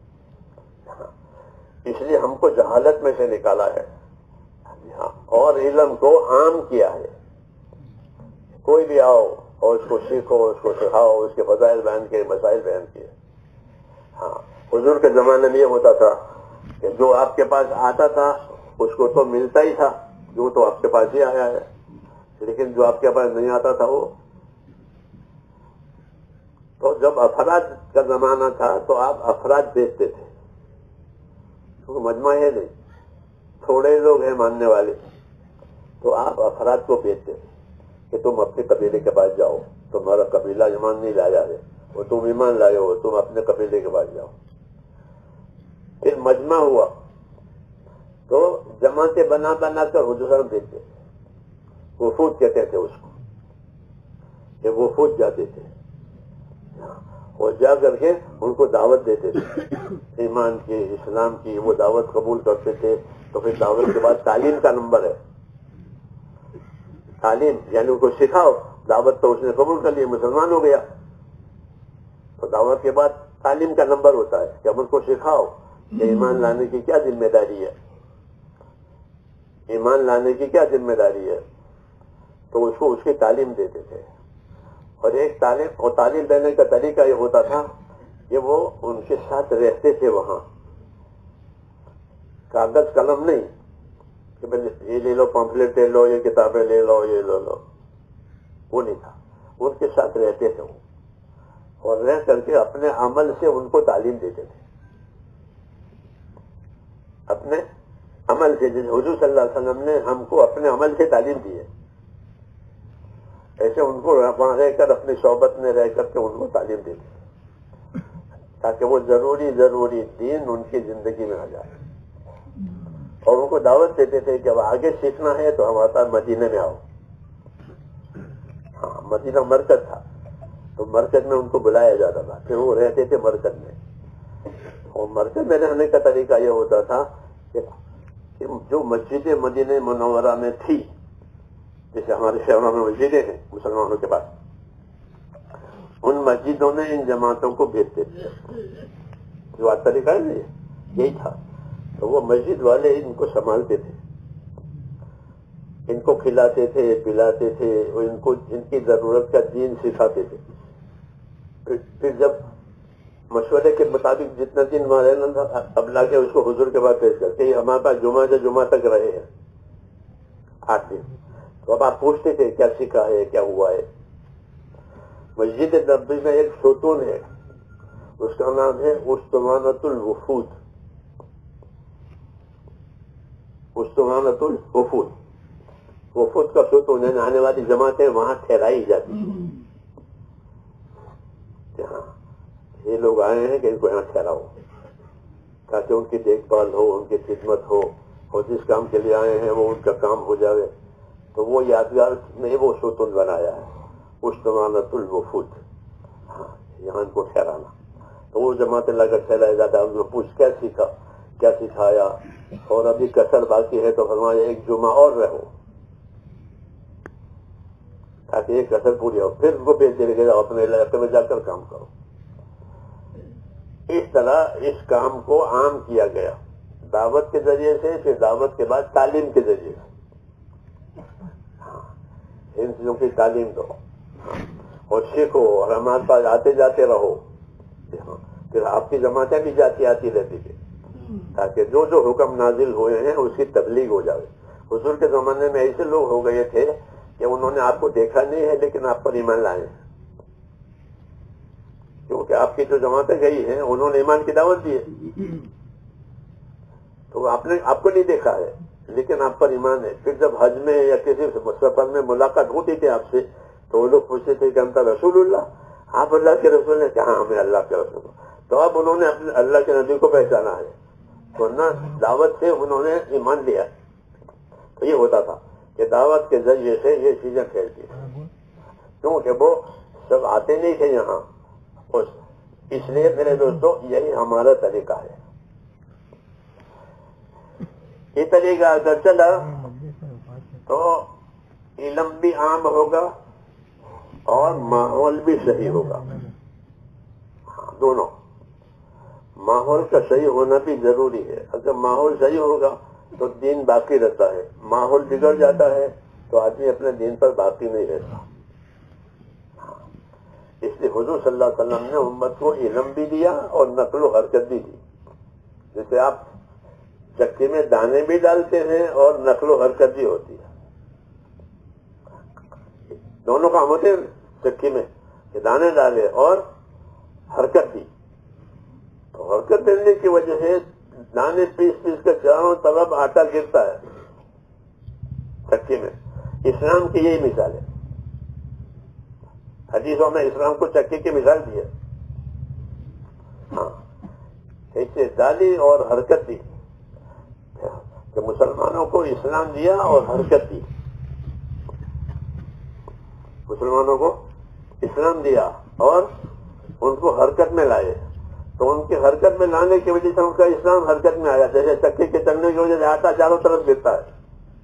اس لیے ہم کو جہالت میں سے نکالا ہے، ہاں اور علم کو عام کیا ہے۔ کوئی بھی آؤ اور اس کو سیکھو، اس کو سکھاؤ، اس کے فضائل بیان کیے، مسائل بیان کیے۔ ہاں حضور کے زمانے میں یہ ہوتا تھا کہ جو آپ کے پاس آتا تھا اس کو تو ملتا ہی تھا، جو تو آپ کے پاس ہی آیا ہے، لیکن جو آپ کے پاس نہیں آتا تھا وہ تو جب افراد کا زمانہ تھا تو آپ افراد بیچتے تھے، کیونکہ مجمع ہے نہیں، تھوڑے لوگ ہیں ماننے والے، تو آپ افراد کو بیچتے تھے کہ تم اپنے قبیلے کے پاس جاؤ، تمہارا قبیلہ ایمان نہیں لایا ہے، اور تم ایمان لائے ہو، تم اپنے قبیلے کے پاس جاؤ۔ پھر مجمع ہوا تو جماعتیں بنا بنا کر حضور دیتے، وفود کہتے تھے اس کو، کہ وفود جاتے تھے اور جا کر کے ان کو دعوت دیتے تھے ایمان کی، اسلام کی، وہ دعوت قبول کرتے تھے۔ تو پھر دعوت کے بعد تعلیم کا نمبر ہے، تعلیم یعنی ان کو سکھاؤ، دعوت تو اس نے قبول کر لی، مسلمان ہو گیا، تو دعوت کے بعد تعلیم کا نمبر ہوتا ہے کہ اب ان کو سکھاؤ کہ ایمان لانے کی کیا ذمہ داری ہے، ایمان لانے کی کیا ذمہ داری ہے، تو اس کو اس کی تعلیم دیتے تھے۔ اور ایک تعلیم اور تعلیم دینے کا طریقہ یہ ہوتا تھا کہ وہ ان کے ساتھ رہتے تھے، وہاں کاغذ قلم نہیں کہ یہ لے لو، پمفلیٹ لے لو، یہ کتابیں لے لو، یہ لے لو، وہ نہیں تھا، ان کے ساتھ رہتے تھے وہ، اور رہ کر کے اپنے عمل سے ان کو تعلیم دیتے تھے، اپنے عمل سے، جیسے حضور صلی اللہ علیہ وسلم نے ہم کو اپنے عمل سے تعلیم دی ہے، ایسے ان کو وہاں رہ کر اپنی صحبت میں رہ کر کے ان کو تعلیم دیتے تاکہ وہ ضروری ضروری دین ان کی زندگی میں آ جائے، اور ان کو دعوت دیتے تھے کہ اب آگے سیکھنا ہے تو ہمارے پاس مدینے میں آؤ۔ ہاں مدینہ مرکز تھا، تو مرکز میں ان کو بلایا جاتا تھا، پھر وہ رہتے تھے مرکز میں، اور مرکز میں رہنے کا طریقہ یہ ہوتا تھا کہ جو مسجد مدینہ منورہ میں تھی، جیسے ہمارے شہروں میں مسجدیں ہیں مسلمانوں کے پاس، ان مسجدوں میں ان جماعتوں کو بھیجتے تھے، جو آج طریقہ ہے نا یہی تھا، تو وہ مسجد والے ان کو سنبھالتے تھے، ان کو کھلاتے تھے، پلاتے تھے، اور ان کو ان کی ضرورت کا دین سکھاتے تھے۔ پھر جب مشورے کے مطابق جتنا دن وہاں رہنا تھا، اب لا کے اس کو حضور کے بعد پیش کرتے، یہ ہمارے پاس جمعہ سے جمعہ تک رہے ہیں آٹھ دن، تو اب آپ پوچھتے تھے کیا سیکھا ہے، کیا ہوا ہے۔ مسجد نبوی میں ایک ستون ہے، اس کا نام ہے اسطوانۃ الوفود، اسطوانۃ الوفود، وفود کا ستون ہے، آنے والی جماعتیں وہاں ٹھہرائی جاتی ہیں کہ ہاں یہ لوگ آئے ہیں کہ ان کو یہاں ٹھہراؤ، تاکہ ان کی دیکھ بھال ہو، ان کی خدمت ہو، اور جس کام کے لیے آئے ہیں وہ ان کا کام ہو جائے، تو وہ یادگار میں وہ ستون بنایا ہے اسطوانۃ الوفود، ہاں یہاں ان کو ٹھہرانا۔ تو وہ جماعتیں لگا ٹھہرایا جاتا ہے، ان کو پوچھ کیا سیکھا، کیا سکھایا، اور ابھی کسر باقی ہے تو فرمایا ایک جمعہ اور رہو، تاکہ یہ کسر پوری ہو، پھر ان کو بھیج دے گا اپنے علاقے میں جا کر کام کرو۔ اس طرح اس کام کو عام کیا گیا، دعوت کے ذریعے سے، پھر دعوت کے بعد تعلیم کے ذریعے سے۔ ان چیزوں کی تعلیم دو اور سیکھو، اور ہمارے پاس آتے جاتے رہو، پھر آپ کی جماعتیں بھی جاتی آتی رہتی تھی، تاکہ جو جو حکم نازل ہوئے ہیں اس کی تبلیغ ہو جائے۔ حضور کے زمانے میں ایسے لوگ ہو گئے تھے کہ انہوں نے آپ کو دیکھا نہیں ہے لیکن آپ پر ایمان لائے ہیں، کیونکہ آپ کی جو جماعتیں گئی ہیں انہوں نے ایمان کی دعوت دی ہے، تو آپ نے آپ کو نہیں دیکھا ہے لیکن آپ پر ایمان ہے۔ پھر جب حج میں یا کسی سفر میں ملاقات ہوتی تھی آپ سے تو وہ لوگ پوچھتے تھے کہ انت رسول اللہ، آپ اللہ کے رسول ہیں؟ کہاں ہمیں اللہ کے رسول، تو اب انہوں نے اپنے اللہ کے نبی کو پہچانا ہے، ورنہ دعوت سے انہوں نے ایمان لیا۔ تو یہ ہوتا تھا کہ دعوت کے ذریعے سے یہ چیزیں پھیلتی تھیں، کیونکہ وہ سب آتے نہیں تھے یہاں، اس لیے میرے دوستو یہی ہمارا طریقہ ہے۔ یہ طریقہ اگر چلا تو علم بھی عام ہوگا اور ماحول بھی صحیح ہوگا، ہاں دونوں۔ ماحول کا صحیح ہونا بھی ضروری ہے، اگر ماحول صحیح ہوگا تو دین باقی رہتا ہے، ماحول بگڑ جاتا ہے تو آدمی اپنے دین پر باقی نہیں رہتا۔ اس لیے حضور صلی اللہ علیہ وسلم نے امت کو علم بھی دیا اور نقل و حرکت بھی دی، جیسے آپ چکی میں دانے بھی ڈالتے ہیں اور نقل و حرکت بھی ہوتی ہے، دونوں کام ہوتے ہیں چکی میں، کہ دانے ڈالے اور حرکت دی۔ تو حرکت دینے کی وجہ سے دانے پیس پیس کے چاروں طرف آٹا گرتا ہے چکی میں۔ اسلام کی یہی مثال ہے، حدیثوں میں اسلام کو چکی کی مثال دی ہے، ہاں ایسے ڈالی اور حرکت دی، کہ مسلمانوں کو اسلام دیا اور حرکت دی، مسلمانوں کو اسلام دیا اور ان کو حرکت میں لائے، تو ان کی حرکت میں لانے کی وجہ سے ان کا اسلام حرکت میں آیا، جیسے چکی کے چلنے کی وجہ سے آٹا چاروں طرف گرتا ہے۔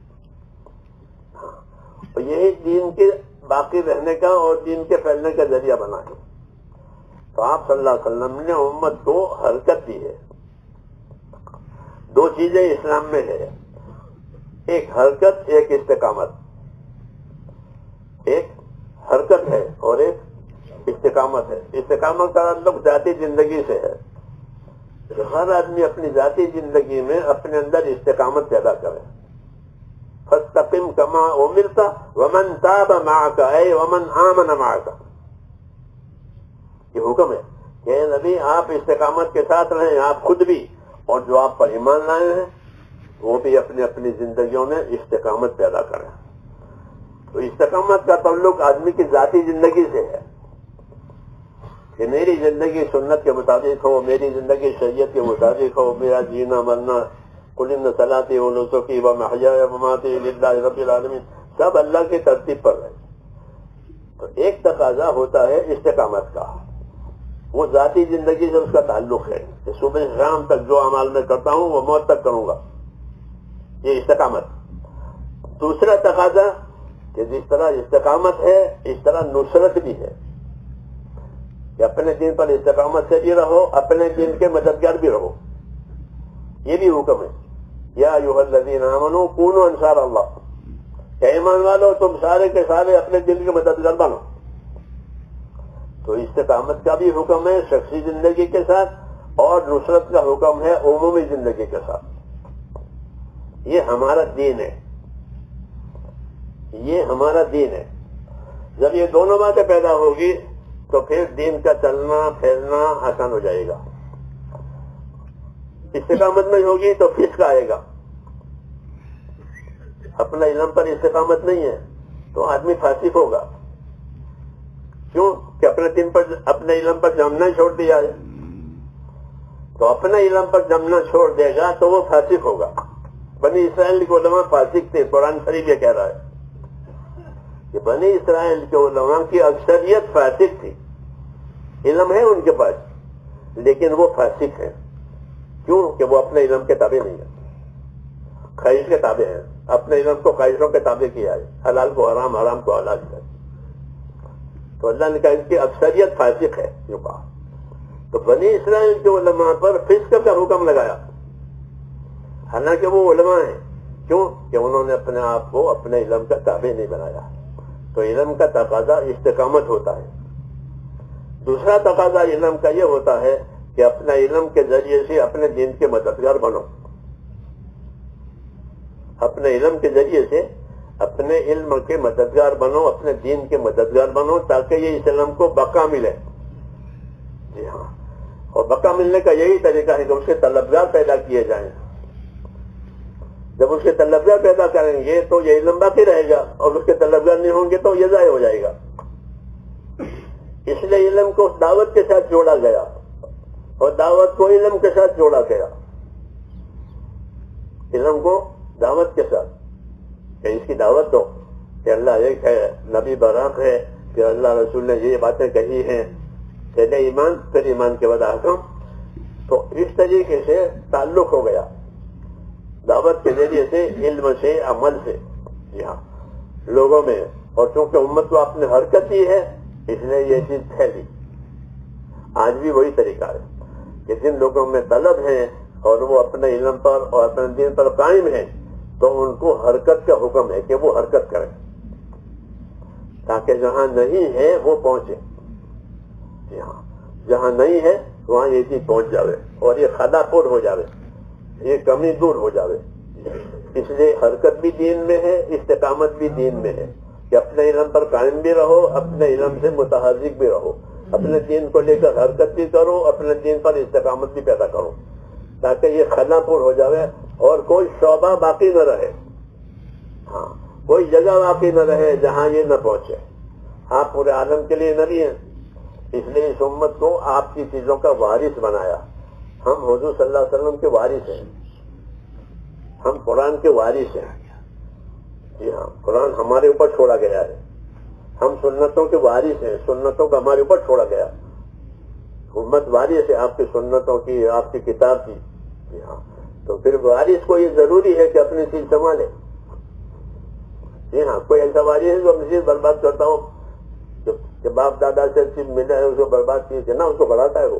اور یہی دین کے باقی رہنے کا اور دین کے پھیلنے کا ذریعہ بنا ہے۔ تو آپ صلی اللہ علیہ وسلم نے امت کو حرکت دی ہے۔ دو چیزیں اسلام میں ہے، ایک حرکت ایک استقامت، ایک حرکت ہے اور ایک استقامت ہے۔ استقامت کا تعلق ذاتی زندگی سے ہے، ہر آدمی اپنی ذاتی زندگی میں اپنے اندر استقامت پیدا کرے۔ فاستقم کما امرت ومن تاب معك اے ومن آمن معك، یہ حکم ہے کہ اے نبی آپ استقامت کے ساتھ رہیں، آپ خود بھی اور جو آپ پر ایمان لائے ہیں وہ بھی اپنی اپنی زندگیوں میں استقامت پیدا کریں۔ تو استقامت کا تعلق آدمی کی ذاتی زندگی سے ہے، کہ میری زندگی سنت کے مطابق ہو، میری زندگی شریعت کے مطابق ہو، میرا جینا مرنا قل ان صلاتی و نسکی و محیای و مماتی للہ رب العالمین سب اللہ کی ترتیب پر ہے۔ تو ایک تقاضا ہوتا ہے استقامت کا، وہ ذاتی زندگی سے اس کا تعلق ہے کہ صبح شام تک جو اعمال میں کرتا ہوں وہ موت تک کروں گا، یہ استقامت۔ دوسرا تقاضا کہ جس طرح استقامت ہے اس طرح نصرت بھی ہے، کہ اپنے دین پر استقامت سے بھی رہو، اپنے دین کے مددگار بھی رہو، یہ بھی حکم ہے۔ یا ایھا الذین آمنوا کونوا انصار اللہ، کہ ایمان والو تم سارے کے سارے اپنے دین کے مددگار بنو۔ تو استقامت کا بھی حکم ہے شخصی زندگی کے ساتھ، اور نصرت کا حکم ہے عمومی زندگی کے ساتھ۔ یہ ہمارا دین ہے، یہ ہمارا دین ہے۔ جب یہ دونوں باتیں پیدا ہوگی تو پھر دین کا چلنا پھیلنا آسان ہو جائے گا۔ استقامت نہیں ہوگی تو فسق آئے گا، اپنا علم پر استقامت نہیں ہے تو آدمی فاسق ہوگا، کیوں کہ اپنے دین پر اپنے علم پر جمنا چھوڑ دیا ہے، تو اپنے علم پر جمنا چھوڑ دے گا تو وہ فاسق ہوگا۔ بنی اسرائیل کے علماء فاسق تھے، قرآن شریف یہ کہہ رہا ہے کہ بنی اسرائیل کے علماء کی اکثریت فاسق تھی، علم ہے ان کے پاس لیکن وہ فاسق ہیں، کیوں کہ وہ اپنے علم کے تابع نہیں ہے، خواہش کے تابع ہیں، اپنے علم کو خواہشوں کے تابع کیا ہے، حلال کو حرام، حرام کو حلال ہے۔ تو اللہ نے کہا ان کی اکثریت فاسق ہے، یوں کہا. تو بنی اسرائیل کے علماء پر فسق کا حکم لگایا، حالانکہ وہ علماء ہیں. کیوں؟ کہ انہوں نے اپنے آپ کو اپنے علم کا تابع نہیں بنایا. تو علم کا تقاضا استقامت ہوتا ہے. دوسرا تقاضا علم کا یہ ہوتا ہے کہ اپنا علم کے ذریعے سے اپنے دین کے مددگار بنو. اپنے علم کے ذریعے سے اپنے علم کے مددگار بنو، اپنے دین کے مددگار بنو، تاکہ یہ اس علم کو بقا ملے. جی ہاں، اور بقا ملنے کا یہی طریقہ ہے کہ اس کے طلبگار پیدا کیے جائیں. جب اس کے طلبگار پیدا کریں گے تو یہ علم باقی رہے گا، اور اس کے طلبگار نہیں ہوں گے تو یہ ضائع ہو جائے گا. اس لیے علم کو دعوت کے ساتھ جوڑا گیا، اور دعوت کو علم کے ساتھ جوڑا گیا. علم کو دعوت کے ساتھ، کہ اس کی دعوت دو کہ اللہ ایک ہے، نبی برحق ہے، کہ اللہ رسول نے یہ باتیں کہی ہیں، پہلے ایمان پھر ایمان کے بعد احکام. تو اس طریقے سے تعلق ہو گیا دعوت کے ذریعے سے، علم سے، عمل سے. جی ہاں، لوگوں میں. اور چونکہ امت کو آپ نے حرکت دی ہے اس لیے یہ چیز پھیلی. آج بھی وہی طریقہ ہے کہ جن لوگوں میں طلب ہے اور وہ اپنے علم پر اور اپنے دین پر قائم ہیں تو ان کو حرکت کا حکم ہے کہ وہ حرکت کریں، تاکہ جہاں نہیں ہے وہ پہنچے. جی ہاں، جہاں نہیں ہے وہاں یہ چیز پہنچ جاوے اور یہ خلا پور ہو جاوے، یہ کمی دور ہو جاوے. اس لیے حرکت بھی دین میں ہے، استقامت بھی دین میں ہے، کہ اپنے علم پر قائم بھی رہو، اپنے علم سے متحرک بھی رہو، اپنے دین کو لے کر حرکت بھی کرو، اپنے دین پر استقامت بھی پیدا کرو، تاکہ یہ خلا پور ہو جاوے اور کوئی شعبہ باقی نہ رہے. ہاں، کوئی جگہ باقی نہ رہے جہاں یہ نہ پہنچے. آپ پورے عالم کے لیے نبی ہیں، اس لیے اس امت کو آپ کی چیزوں کا وارث بنایا. ہم حضور صلی اللہ علیہ وسلم کے وارث ہیں، ہم قرآن کے وارث ہیں. جی ہاں، قرآن ہمارے اوپر چھوڑا گیا ہے. ہم سنتوں کے وارث ہیں، سنتوں کا ہمارے اوپر چھوڑا گیا. امت وارث ہے آپ کی سنتوں کی، آپ کی کتاب کی. جی ہاں، تو پھر وارث کو یہ ضروری ہے کہ اپنی چیز سنبھالے. جی ہاں، کوئی ایسا وارث ہے جو اپنی چیز برباد کرتا ہو، کہ باپ دادا سے چیز ملا ہے اس کو برباد کی نہ، اس کو بڑھاتا ہے وہ.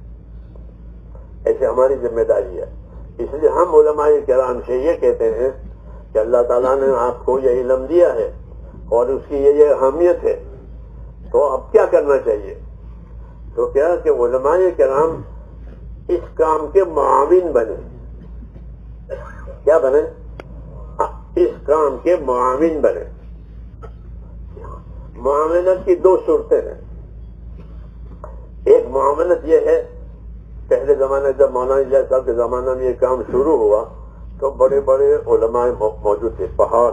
ایسے ہماری ذمہ داری ہے. اس لیے ہم علماء کرام سے یہ کہتے ہیں کہ اللہ تعالیٰ نے آپ کو یہ علم دیا ہے اور اس کی یہ یہ اہمیت ہے، تو اب کیا کرنا چاہیے؟ تو کیا کہ علماء کرام اس کام کے معاون بنے. کیا بنے؟ اس کام کے معاون بنے. معاونت کی دو صورتیں ہیں. ایک معاونت یہ ہے، پہلے زمانے جب مولانا الیاس صاحب کے زمانہ میں یہ کام شروع ہوا تو بڑے بڑے علماء موجود تھے، پہاڑ.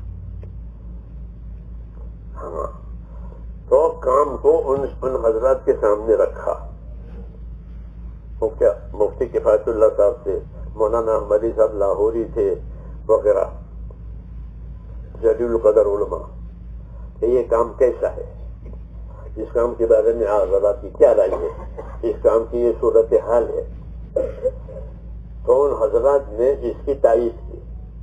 ہاں، تو کام کو ان ان حضرات کے سامنے رکھا. وہ کیا مفتی کفایت اللہ صاحب تھے، مولانا احمدی صاحب لاہوری تھے وغیرہ، جلیل القدر علماء، کہ یہ کام کیسا ہے، اس کام کے بارے میں حضرات کی کیا رائے ہے، اس کام کی یہ صورت حال ہے. تو ان حضرات نے اس کی تائید کی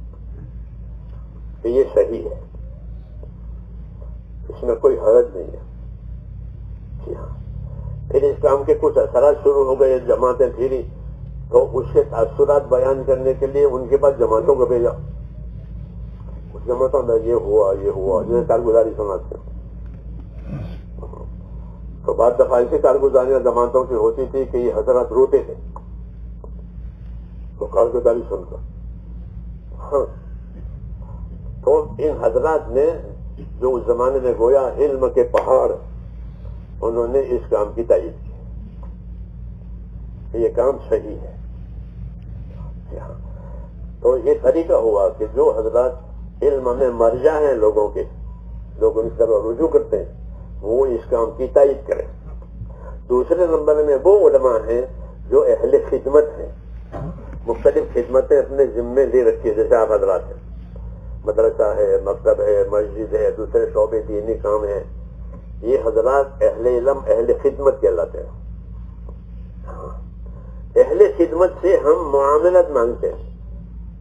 کہ یہ صحیح ہے، اس میں کوئی حرج نہیں ہے. جی ہاں، پھر اس کام کے کچھ اثرات شروع ہو گئے، جماعتیں پھری، تو اس کے تاثرات بیان کرنے کے لیے ان کے پاس جماعتوں کو بھیجا. اس جماعتوں میں یہ ہوا یہ ہوا یہ کارگزاری سناتے ہیں. تو بعض دفعہ ایسی کارگزاریاں جماعتوں کی ہوتی تھی کہ یہ حضرات روتے تھے تو کارگزاری سن کر. ہاں، تو ان حضرات نے جو اس زمانے میں گویا علم کے پہاڑ، انہوں نے اس کام کی تائید کی کہ یہ کام صحیح ہے. تو یہ طریقہ ہوا کہ جو حضرات علم میں مرجع ہیں، لوگوں کے لوگ ان کی طرف رجوع کرتے ہیں، وہ اس کام کی تائید کریں. دوسرے نمبر میں وہ علماء ہیں جو اہل خدمت ہیں، مختلف خدمتیں اپنے ذمے لے رکھی، جیسے آپ حضرات ہیں، مدرسہ ہے، مکتب ہے، مسجد ہے، دوسرے شعبے دینی کام ہے. یہ حضرات اہل علم، اہل خدمت کہلاتے ہیں. اہل خدمت سے ہم معاملت مانگتے ہیں،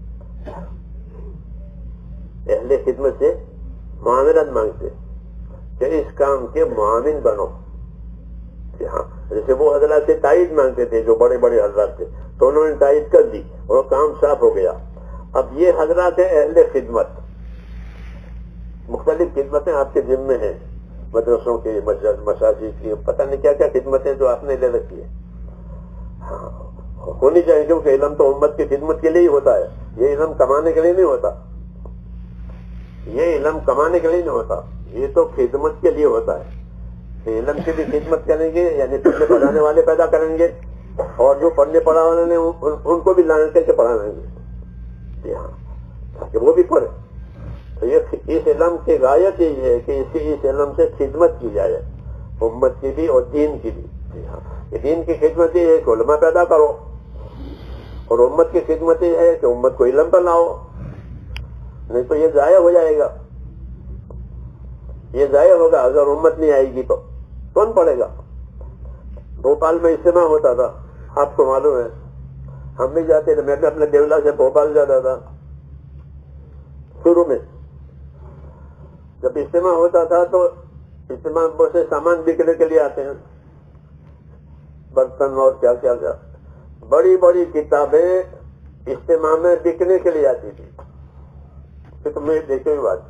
اہل خدمت سے معاملت مانگتے ہیں. کہ اس کام کے معاون بنو. ہاں جیسے وہ حضرات سے تائید مانگتے تھے جو بڑے بڑے حضرات تھے تو انہوں نے تائید کر دی اور کام صاف ہو گیا. اب یہ حضرات اہل خدمت، مختلف خدمتیں آپ کے ذمے ہیں، مدرسوں کی، مساجد کی، پتہ نہیں کیا کیا خدمتیں جو آپ نے لے رکھی ہے. ہاں ہونی چاہیے کیونکہ علم تو امت کی خدمت کے لیے ہی ہوتا ہے. یہ علم کمانے کے لیے نہیں ہوتا، یہ علم کمانے کے لیے نہیں ہوتا، یہ تو خدمت کے لیے ہوتا ہے. علم کی بھی خدمت کریں گے یعنی پڑھنے پڑھانے والے پیدا کریں گے اور جو پڑھنے پڑھانے والے ان کو بھی لانے کر کے پڑھائیں گے. جی ہاں تاکہ وہ بھی پڑھے. تو یہ اس علم کی غایت یہی ہے کہ اس اس علم سے خدمت کی جائے، امت کی بھی اور دین کی بھی. جی ہاں یہ دین کی خدمت یہ ہے کہ علماء پیدا کرو اور امت کی خدمت یہ ہے کہ امت کو علم پر لاؤ. نہیں تو یہ ضائع ہو جائے گا، یہ ضائع ہوگا. اگر امت نہیں آئے گی تو کون پڑھے گا؟ بھوپال میں اجتماع ہوتا تھا، آپ کو معلوم ہے، ہم بھی جاتے تھے. میں بھی اپنے دیولا سے بھوپال جاتا تھا شروع میں. جب اجتماع ہوتا تھا تو اجتماع سے سامان بکنے کے لیے آتے ہیں، برتن اور کیا کیا کیا بڑی بڑی کتابیں اجتماع میں بکنے کے لیے آتی تھی. تو میں دیکھے ہوئی بات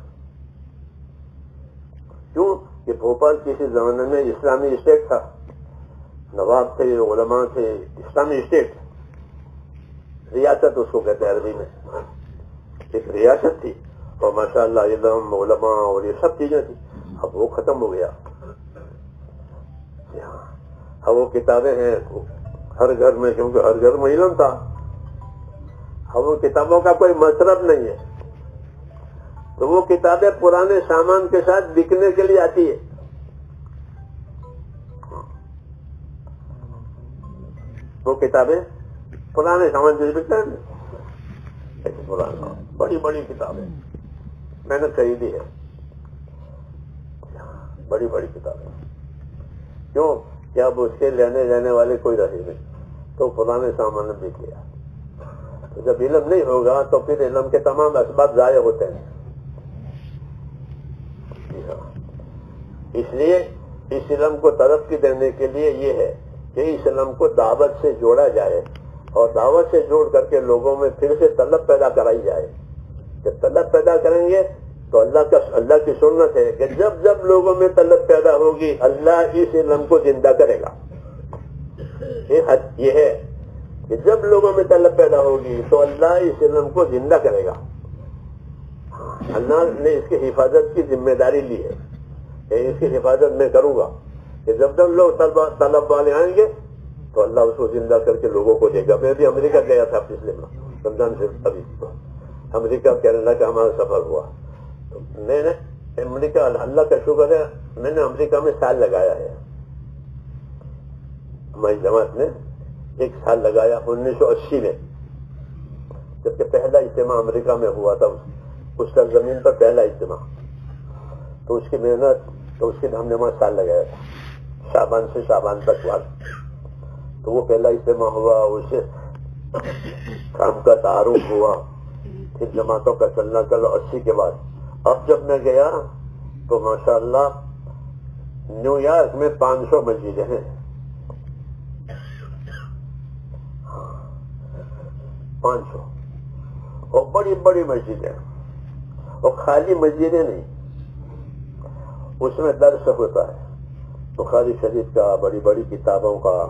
کیوں کہ بھوپال کسی زمانے میں اسلامی اسٹیٹ تھا، نواب تھے، علماء تھے، اسلامی اسٹیٹ، ریاست اس کو کہتے ہیں عربی میں. ایک ریاست تھی اور ماشاء اللہ علم، علماء اور یہ سب چیزیں تھی. اب وہ ختم ہو گیا. اب وہ کتابیں ہیں ہر گھر میں کیونکہ ہر گھر میں علم تھا. اب وہ کتابوں کا کوئی مطلب نہیں ہے. تو وہ کتابیں پرانے سامان کے ساتھ بکنے کے لیے آتی ہے. وہ کتابیں پرانے سامان جو بکتے ہیں پرانا بڑی بڑی کتابیں میں نے خریدی ہے، بڑی بڑی کتابیں. کیوں کہ اب اس کے لینے جانے والے کوئی رہے نہیں تو پرانے سامان نے بک لیا. تو جب علم نہیں ہوگا تو پھر علم کے تمام اسباب ضائع ہوتے ہیں. اس لیے اس علم کو ترقی دینے کے لیے یہ ہے کہ اس علم کو دعوت سے جوڑا جائے اور دعوت سے جوڑ کر کے لوگوں میں پھر سے طلب پیدا کرائی جائے. جب طلب پیدا کریں گے تو اللہ کا اللہ کی سنت ہے کہ جب جب لوگوں میں طلب پیدا ہوگی اللہ اس علم کو زندہ کرے گا. یہ ہے کہ جب لوگوں میں طلب پیدا ہوگی تو اللہ اس علم کو زندہ کرے گا. اللہ نے اس کی حفاظت کی ذمہ داری لی ہے کہ اس کی حفاظت میں کروں گا کہ جب جب لوگ طلب والے آئیں گے تو اللہ اس کو زندہ کر کے لوگوں کو دے گا. میں بھی امریکہ گیا تھا پچھلے ماہ رمضان سے ابھی امریکہ کینیڈا کا ہمارا سفر ہوا. تو میں نے امریکہ اللہ کا شکر ہے میں نے امریکہ میں سال لگایا ہے. ہماری جماعت نے ایک سال لگایا انیس سو اسی میں جبکہ پہلا اجتماع امریکہ میں ہوا تھا اس سرزمین پر پہلا اجتماع. تو اس کی محنت تو اس کے ہم نے وہاں سال لگایا تھا شعبان سے شعبان تک بعد. تو وہ پہلا اجتماع ہوا، اس سے کام کا تعارف ہوا، پھر جماعتوں کا چلنا چلو اسی کے بعد. اب جب میں گیا تو ماشاءاللہ نیو یارک میں پانچ سو مسجدیں ہیں، پانچ سو اور بڑی بڑی مسجدیں اور خالی مسجدیں نہیں، اس میں درس ہوتا ہے بخاری شریف کا، بڑی بڑی کتابوں کا.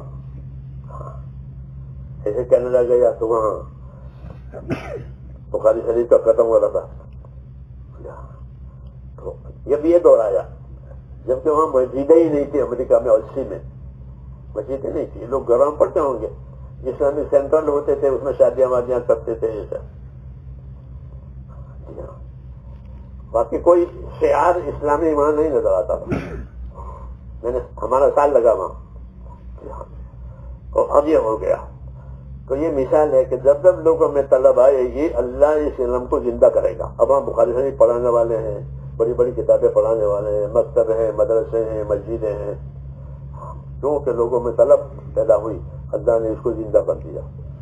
ایسے کینیڈا گیا تو وہاں بخاری شریف کا ختم ہو رہا تھا. جب یہ دور آیا جبکہ وہاں مسجدیں ہی نہیں تھی امریکہ میں اسی میں مسجدیں نہیں تھی. لوگ گرام پڑتے ہوں گے، اسلامی سینٹرل ہوتے تھے اس میں شادیاں وادیاں کرتے تھے ایسا. باقی کوئی شعار اسلامی وہاں نہیں نظر آتا تھا. میں نے ہمارا سال لگا وہاں اور اب یہ ہو گیا. تو یہ مثال ہے کہ جب جب لوگوں میں طلب آئے گی اللہ اس علم کو زندہ کرے گا. اب ہم بخاری شریف پڑھانے والے ہیں، بڑی بڑی کتابیں پڑھانے والے ہیں، مکتب ہیں، مدرسے ہیں، مسجدیں ہیں، کیونکہ لوگوں میں طلب پیدا ہوئی اللہ نے اس کو زندہ کر دیا.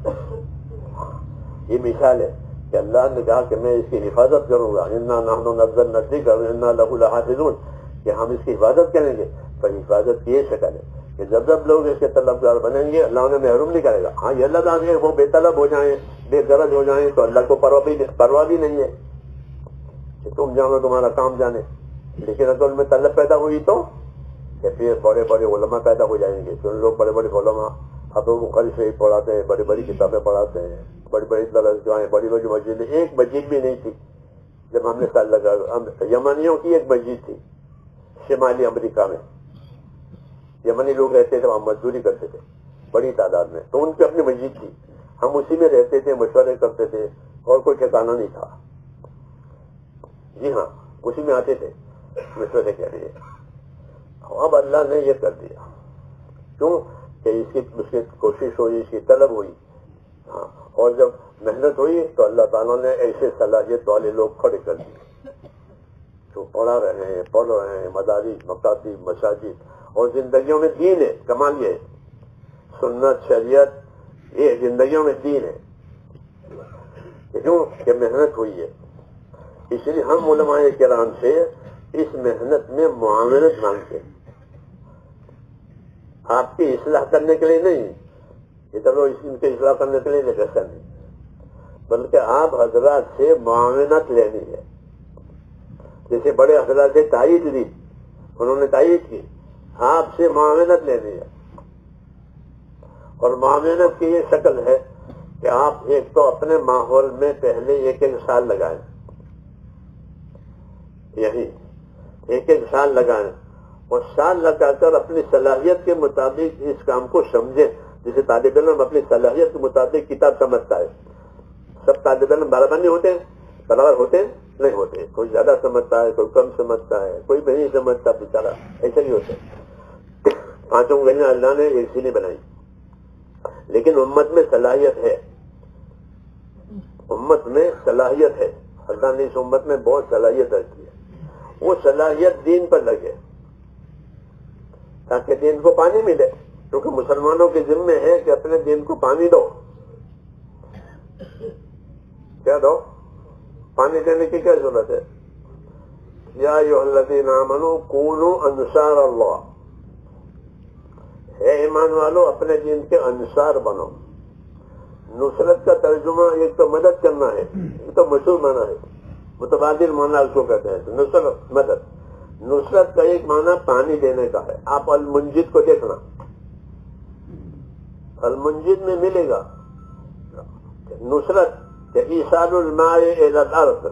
یہ مثال ہے کہ اللہ نے کہا کہ میں اس کی حفاظت کروں گا. انا نحن نزلنا الذکر وانا لہ لحافظون. کہ ہم اس کی حفاظت کریں گے، تو حفاظت کی یہ شکل ہے کہ جب جب لوگ اس کے طلبگار بنیں گے اللہ انہیں محروم نہیں کرے گا. ہاں یہ اللہ تعالیٰ وہ بے طلب ہو جائیں، بے غرض ہو جائیں تو اللہ کو پرواہ بھی نہیں ہے کہ تم جانو تمہارا کام جانے. لیکن اگر ان میں طلب پیدا ہوئی تو کہ پھر بڑے بڑے علماء پیدا ہو جائیں گے. جو لوگ بڑے بڑے علماء ابو بخاری شریف پڑھاتے ہیں، بڑی بڑی کتابیں پڑھاتے ہیں، بڑی بڑی درسگاہیں، بڑی بڑی مسجدیں. ایک مسجد بھی نہیں تھی جب ہم نے سال لگا. یمنیوں کی ایک مسجد تھی شمالی امریکہ میں. یمنی لوگ رہتے تھے، وہاں مزدوری کرتے تھے بڑی تعداد میں، تو ان کی اپنی مسجد تھی. ہم اسی میں رہتے تھے، مشورے کرتے تھے اور کوئی ٹھکانا نہیں تھا. جی ہاں اسی میں آتے تھے مشورے کے لیے. اب اللہ نے یہ کر دیا کیوں کہ اس کی اس کی کوشش ہوئی، اس کی طلب ہوئی. ہاں اور جب محنت ہوئی تو اللہ تعالیٰ نے ایسے صلاحیت والے لوگ کھڑے کر دیے جو پڑھا رہے ہیں، پڑھ رہے ہیں، مدارس، مکاتب، مساجد، اور زندگیوں میں دین ہے. کمال یہ سنت شریعت یہ زندگیوں میں دین ہے کیوں کہ محنت ہوئی ہے. اس لیے ہم علماء کرام سے اس محنت میں معاونت مانگتے ہیں، آپ کی اصلاح کرنے کے لیے نہیں کہ چلو ان کی اصلاح کرنے کے لیے ایسا نہیں، بلکہ آپ حضرات سے معاونت لینی ہے. جیسے بڑے حضرات سے تائید لی، انہوں نے تائید کی، آپ سے معاونت لینی ہے. اور معاونت کی یہ شکل ہے کہ آپ ایک تو اپنے ماحول میں پہلے ایک ایک سال لگائیں، یہی ایک ایک سال لگائیں اور سال لگا کر اپنی صلاحیت کے مطابق اس کام کو سمجھیں. جسے طالب علم اپنی صلاحیت کے مطابق کتاب سمجھتا ہے. سب طالب علم برابر نہیں ہوتے، برابر ہوتے نہیں ہوتے. کوئی زیادہ سمجھتا ہے، کوئی کم سمجھتا ہے، کوئی بھی نہیں سمجھتا بیچارہ. ایسا نہیں ہوتا. پانچوں گلیاں اللہ نے ایک سی نہیں بنائی، لیکن امت میں صلاحیت ہے. امت میں صلاحیت ہے. اللہ نے اس امت میں بہت صلاحیت رکھی ہے. وہ صلاحیت دین پر لگے تاکہ دین کو پانی ملے، کیونکہ مسلمانوں کے ذمے ہے کہ اپنے دین کو پانی دو. کیا دو؟ پانی دینے کی کیا ضرورت ہے؟ یا ایھا الذین آمنوا کونوا انصار اللہ، اے ایمان والو اپنے دین کے انصار بنو. نصرت کا ترجمہ ایک تو مدد کرنا ہے، ایک تو مشہور معنی ہے، متبادل معنی اس کو کہتے ہیں. نصرت مدد. نصرت کا ایک معنی پانی دینے کا ہے. آپ المنجد کو دیکھنا، المنجد میں ملے گا نصرت کہ ایصال الماء الی الارض،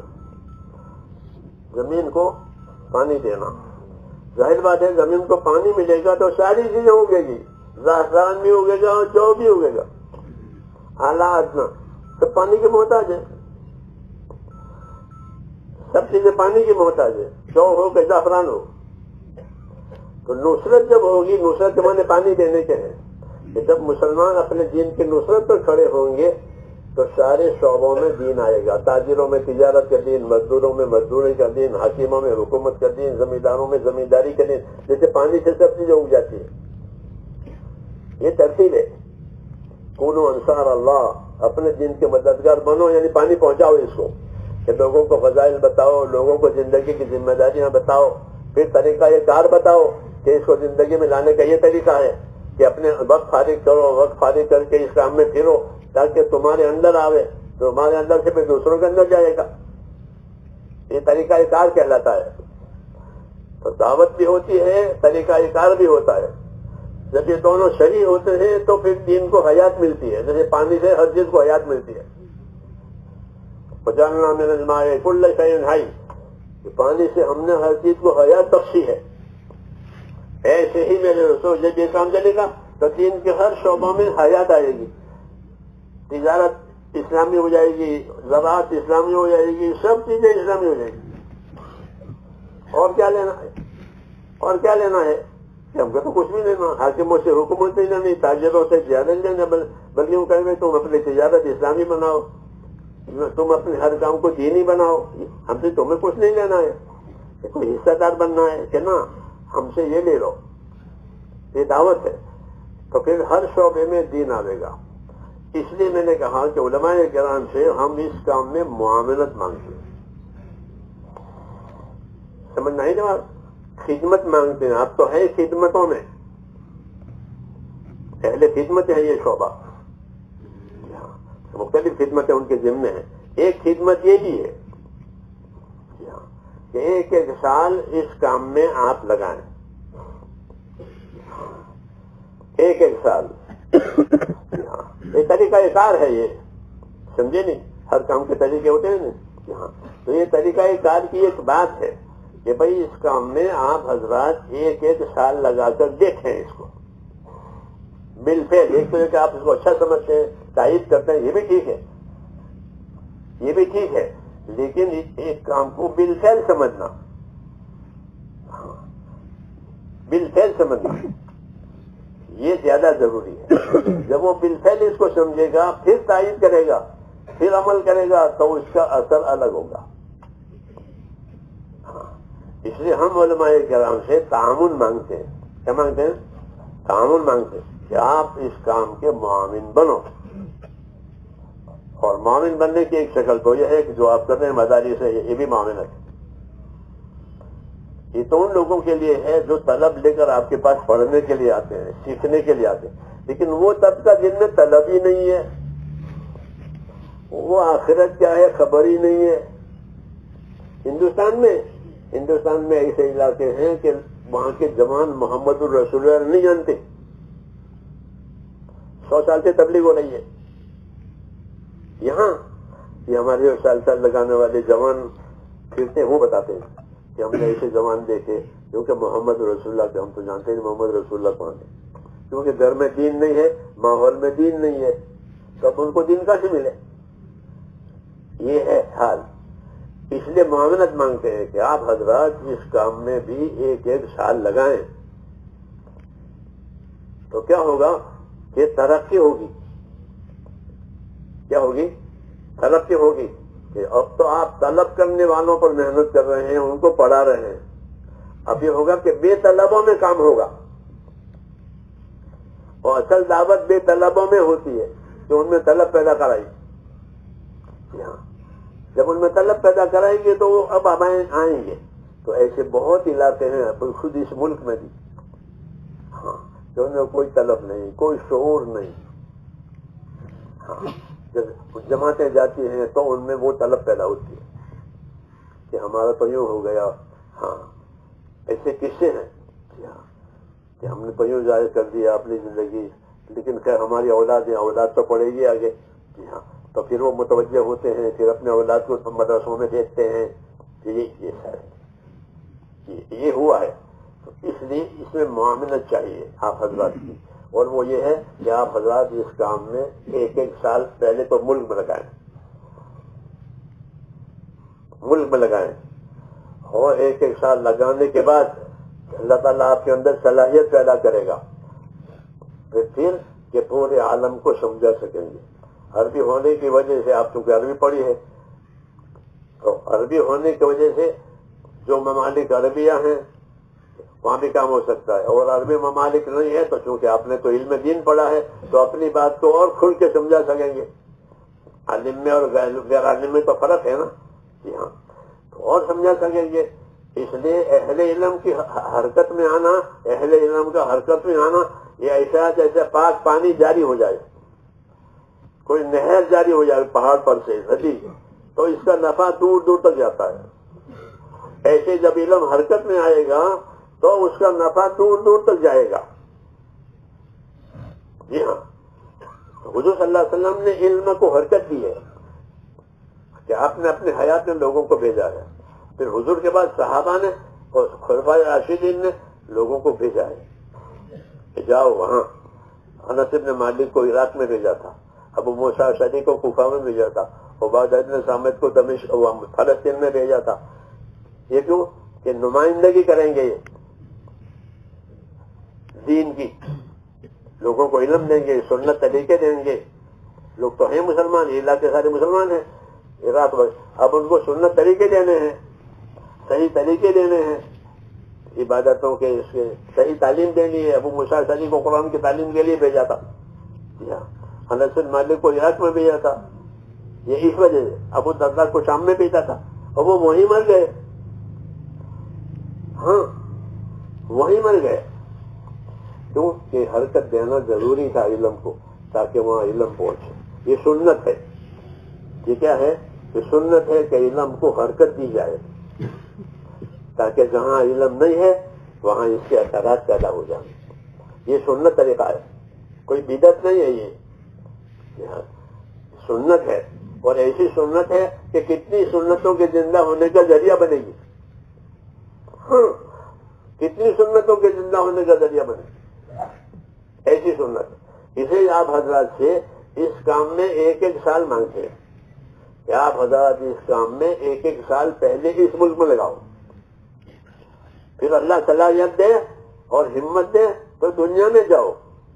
زمین کو پانی دینا. ظاہر بات ہے زمین کو پانی ملے گا تو ساری چیزیں اگے گی، زعفران بھی اگے گا اور جو بھی اگے گا، اعلیٰ ادنا سب پانی کے محتاج ہے. سب چیزیں پانی کی محتاج ہے، جو ہو کہ زعفران ہو. تو نصرت جب ہوگی، نصرت کے معنی پانی دینے کے ہیں کہ جب مسلمان اپنے دین کی نصرت پر کھڑے ہوں گے تو سارے شعبوں میں دین آئے گا. تاجروں میں تجارت کا دین، مزدوروں میں مزدوری کا دین، حاکموں میں حکومت کا دین، زمینداروں میں زمینداری کا دین. جیسے پانی سے سب چیزیں اگ جاتی ہے. یہ ترتیب ہے. کونوا انصار اللہ، اپنے دین کے مددگار بنو، یعنی پانی پہنچاؤ اس کو کہ لوگوں کو فضائل بتاؤ، لوگوں کو زندگی کی ذمہ داریاں بتاؤ، پھر طریقہ یہ کار بتاؤ کہ اس کو زندگی میں لانے کا یہ طریقہ ہے کہ اپنے وقت فارغ کرو، وقت فارغ کر کے اس کام میں پھرو تاکہ تمہارے اندر آوے، تمہارے اندر سے پھر دوسروں کے اندر جائے گا. یہ طریقہ کار کہلاتا ہے. تو دعوت بھی ہوتی ہے، طریقہ کار بھی ہوتا ہے. جب یہ دونوں شریک ہوتے ہیں تو پھر دین کو حیات ملتی ہے. جیسے پانی سے ہر چیز کو حیات ملتی ہے. وجعلنا من الماء كل شيء حي، پانی سے ہم نے ہر چیز کو حیات بخشی ہے. ایسے ہی میرے رسول جب یہ کام چلے گا تو دین کے ہر شعبوں میں حیات آئے گی. تجارت اسلامی ہو جائے گی، زراعت اسلامی ہو جائے گی، سب چیزیں اسلامی ہو جائے گی. اور کیا لینا ہے؟ اور کیا لینا ہے کہ ہم کو تو کچھ بھی لینا. حاکموں سے حکومت نہیں لینی، تاجروں سے زیادہ لینا، بلکہ وہ کہیں گے تم اپنی تجارت اسلامی بناؤ، تم اپنے ہر کام کو دینی بناؤ. ہم سے تمہیں کچھ نہیں لینا ہے، کوئی حصہ دار بننا ہے کہ نا ہم سے یہ لے لو. یہ دعوت ہے. تو پھر ہر شعبے میں دین آئے گا. اس لیے میں نے کہا کہ علماء کرام سے ہم اس کام میں معاونت مانگتے ہیں. سمجھ نہیں جواب؟ خدمت مانگتے ہیں. آپ تو ہے خدمتوں میں، اہل خدمت ہے یہ شعبہ، مختلف خدمتیں ان کے ذمے ہیں. ایک خدمت یہ بھی ہے کہ ایک ایک سال اس کام میں آپ لگائیں، ایک ایک سال. یہ طریقہ کار ہے، یہ سمجھے نہیں، ہر کام کے طریقے ہوتے ہیں نا. تو یہ طریقہ کار کی ایک بات ہے کہ بھئی اس کام میں آپ حضرات ایک ایک سال لگا کر دیکھیں اس کو بالفعل. ایک تو یہ کہ آپ اس کو اچھا سمجھتے ہیں، تائید کرتے ہیں، یہ بھی ٹھیک ہے، یہ بھی ٹھیک ہے، لیکن ایک کام کو بالفعل سمجھنا، بالفعل سمجھنا یہ زیادہ ضروری ہے. جب وہ بالفعل اس کو سمجھے گا، پھر تائید کرے گا، پھر عمل کرے گا، تو اس کا اثر الگ ہوگا. اس لیے ہم علماء کرام سے تعاون مانگتے ہیں. کیا مانگتے ہیں؟ تعاون مانگتے ہیں کہ آپ اس کام کے معاون بنو. اور معاون بننے کی ایک شکل تو یہ ہے کہ جو آپ کر رہے ہیں مدارس سے، یہ بھی معاونت ہے. یہ تو ان لوگوں کے لیے ہے جو طلب لے کر آپ کے پاس پڑھنے کے لیے آتے ہیں، سیکھنے کے لیے آتے ہیں. لیکن وہ طبقہ جن میں طلب ہی نہیں ہے، وہ آخرت کیا ہے خبر ہی نہیں ہے. ہندوستان میں ہندوستان میں ایسے علاقے ہیں کہ وہاں کے جوان محمد الرسول اللہ نہیں جانتے. سو سال سے تبلیغ ہو رہی ہے. یہاں یہ ہمارے سال سال لگانے والے جوان پھرتے ہیں، وہ بتاتے ہیں کہ ہم نے ایسے جوان دیکھے کیونکہ محمد رسول اللہ کے ہم تو جانتے ہیں محمد رسول اللہ کون ہے. کیونکہ گھر میں دین نہیں ہے، ماحول میں دین نہیں ہے، تو اب ان کو دین کہاں سے ملے؟ یہ ہے حال. اس لیے معاونت مانگتے ہیں کہ آپ حضرات اس کام میں بھی ایک ایک سال لگائیں. تو کیا ہوگا کہ ترقی ہوگی. کیا ہوگی؟ ترقی ہوگی. کہ اب تو آپ طلب کرنے والوں پر محنت کر رہے ہیں، ان کو پڑھا رہے ہیں. اب یہ ہوگا کہ بے طلبوں میں کام ہوگا. اور اصل دعوت بے طلبوں میں ہوتی ہے کہ ان میں طلب پیدا کرائی. جب ان میں طلب پیدا کرائیں گے تو وہ اب آئیں گے. تو ایسے بہت علاقے ہیں خود اس ملک میں بھی، ہاں، کہ ان میں کوئی طلب نہیں، کوئی شعور نہیں. ہاں، جب جماعتیں جاتی ہیں تو ان میں وہ طلب پیدا ہوتی ہے کہ ہمارا تو یوں ہو گیا. ہاں، ایسے قصے ہیں کہ ہم نے تو یوں ظاہر کر دیا اپنی زندگی، لیکن خیر ہماری اولاد ہے، اولاد تو پڑے گی آگے. جی ہاں، تو پھر وہ متوجہ ہوتے ہیں، پھر اپنے اولاد کو مدرسوں میں دیکھتے ہیں. یہ یہ سارے یہ ہوا ہے. تو اس لیے اس میں معاملت چاہیے آپ حضرات کی. اور وہ یہ ہے کہ آپ حضرات اس کام میں ایک ایک سال پہلے تو ملک میں لگائیں، ملک میں لگائیں. اور ایک ایک سال لگانے کے بعد اللہ تعالیٰ آپ کے اندر صلاحیت پیدا کرے گا، پھر پھر کہ پورے عالم کو سمجھا سکیں گے. عربی ہونے کی وجہ سے، آپ چونکہ عربی پڑھی ہے، تو عربی ہونے کی وجہ سے جو ممالک عربیہ ہیں وہاں بھی کام ہو سکتا ہے. اور عربی ممالک نہیں ہے تو چونکہ آپ نے تو علم دین پڑھا ہے تو اپنی بات کو اور کھل کے سمجھا سکیں گے. عالم میں اور غیر عالم میں تو فرق ہے نا. جی ہاں، تو اور سمجھا سکیں گے. اس لیے اہل علم کی حرکت میں آنا، اہل علم کا حرکت میں آنا، یہ ایسا جیسے پاک پانی جاری ہو جائے، کوئی نہر جاری ہو جائے پہاڑ پر سے ندی، تو اس کا نفع دور دور تک جاتا ہے. ایسے جب علم حرکت میں آئے گا تو اس کا نفع دور دور تک جائے گا. جی ہاں، حضور صلی اللہ علیہ وسلم نے علم کو حرکت دی ہے کہ آپ نے اپنے حیات میں لوگوں کو بھیجا ہے. پھر حضور کے بعد صحابہ نے اور خلفائے راشدین نے لوگوں کو بھیجا ہے کہ جاؤ وہاں. انس بن مالک کو عراق میں بھیجا تھا، ابو موسیٰ اشعری کو کوفہ میں بھیجا تھا، عبادہ بن صامت کو دمشق فلسطین میں بھیجا تھا. یہ کیوں؟ کہ نمائندگی کریں گے یہ دین کی، لوگوں کو علم دیں گے، سنت طریقے دیں گے. لوگ تو ہیں مسلمان، یہ علاقے سارے مسلمان ہیں عراق میں. اب ان کو سنت طریقے دینے ہیں، صحیح طریقے دینے ہیں عبادتوں کے، اس کے صحیح تعلیم دینی ہے. ابو موسیٰ اشعری کو قرآن کی تعلیم کے لیے بھیجا تھا. انس بن مالک کو عراق میں بھیجا تھا. یہ اس وجہ سے ابو الدرداء کو شام میں بھیجا تھا اور وہ وہیں مر گئے. ہاں، وہیں مر گئے. کیوں کہ حرکت دینا ضروری تھا علم کو تاکہ وہاں علم پہنچے. یہ سنت ہے. یہ کیا ہے؟ یہ سنت ہے کہ علم کو حرکت دی جائے تاکہ جہاں علم نہیں ہے وہاں اس کے اثرات پیدا ہو جائیں. یہ سنت طریقہ ہے, کوئی بدعت نہیں ہے. یہ سنت ہے, اور ایسی سنت ہے کہ کتنی سنتوں کے زندہ ہونے کا ذریعہ بنے گی. ہاں, کتنی سنتوں کے زندہ ہونے کا ذریعہ بنے گی ایسی سنت. اسے آپ حضرات سے اس کام میں ایک ایک سال مانگتے ہیں کہ آپ حضرات اس کام میں ایک ایک سال پہلے اس ملک میں لگاؤ, پھر اللہ صلاحیت دے اور ہمت دے تو دنیا میں جاؤ.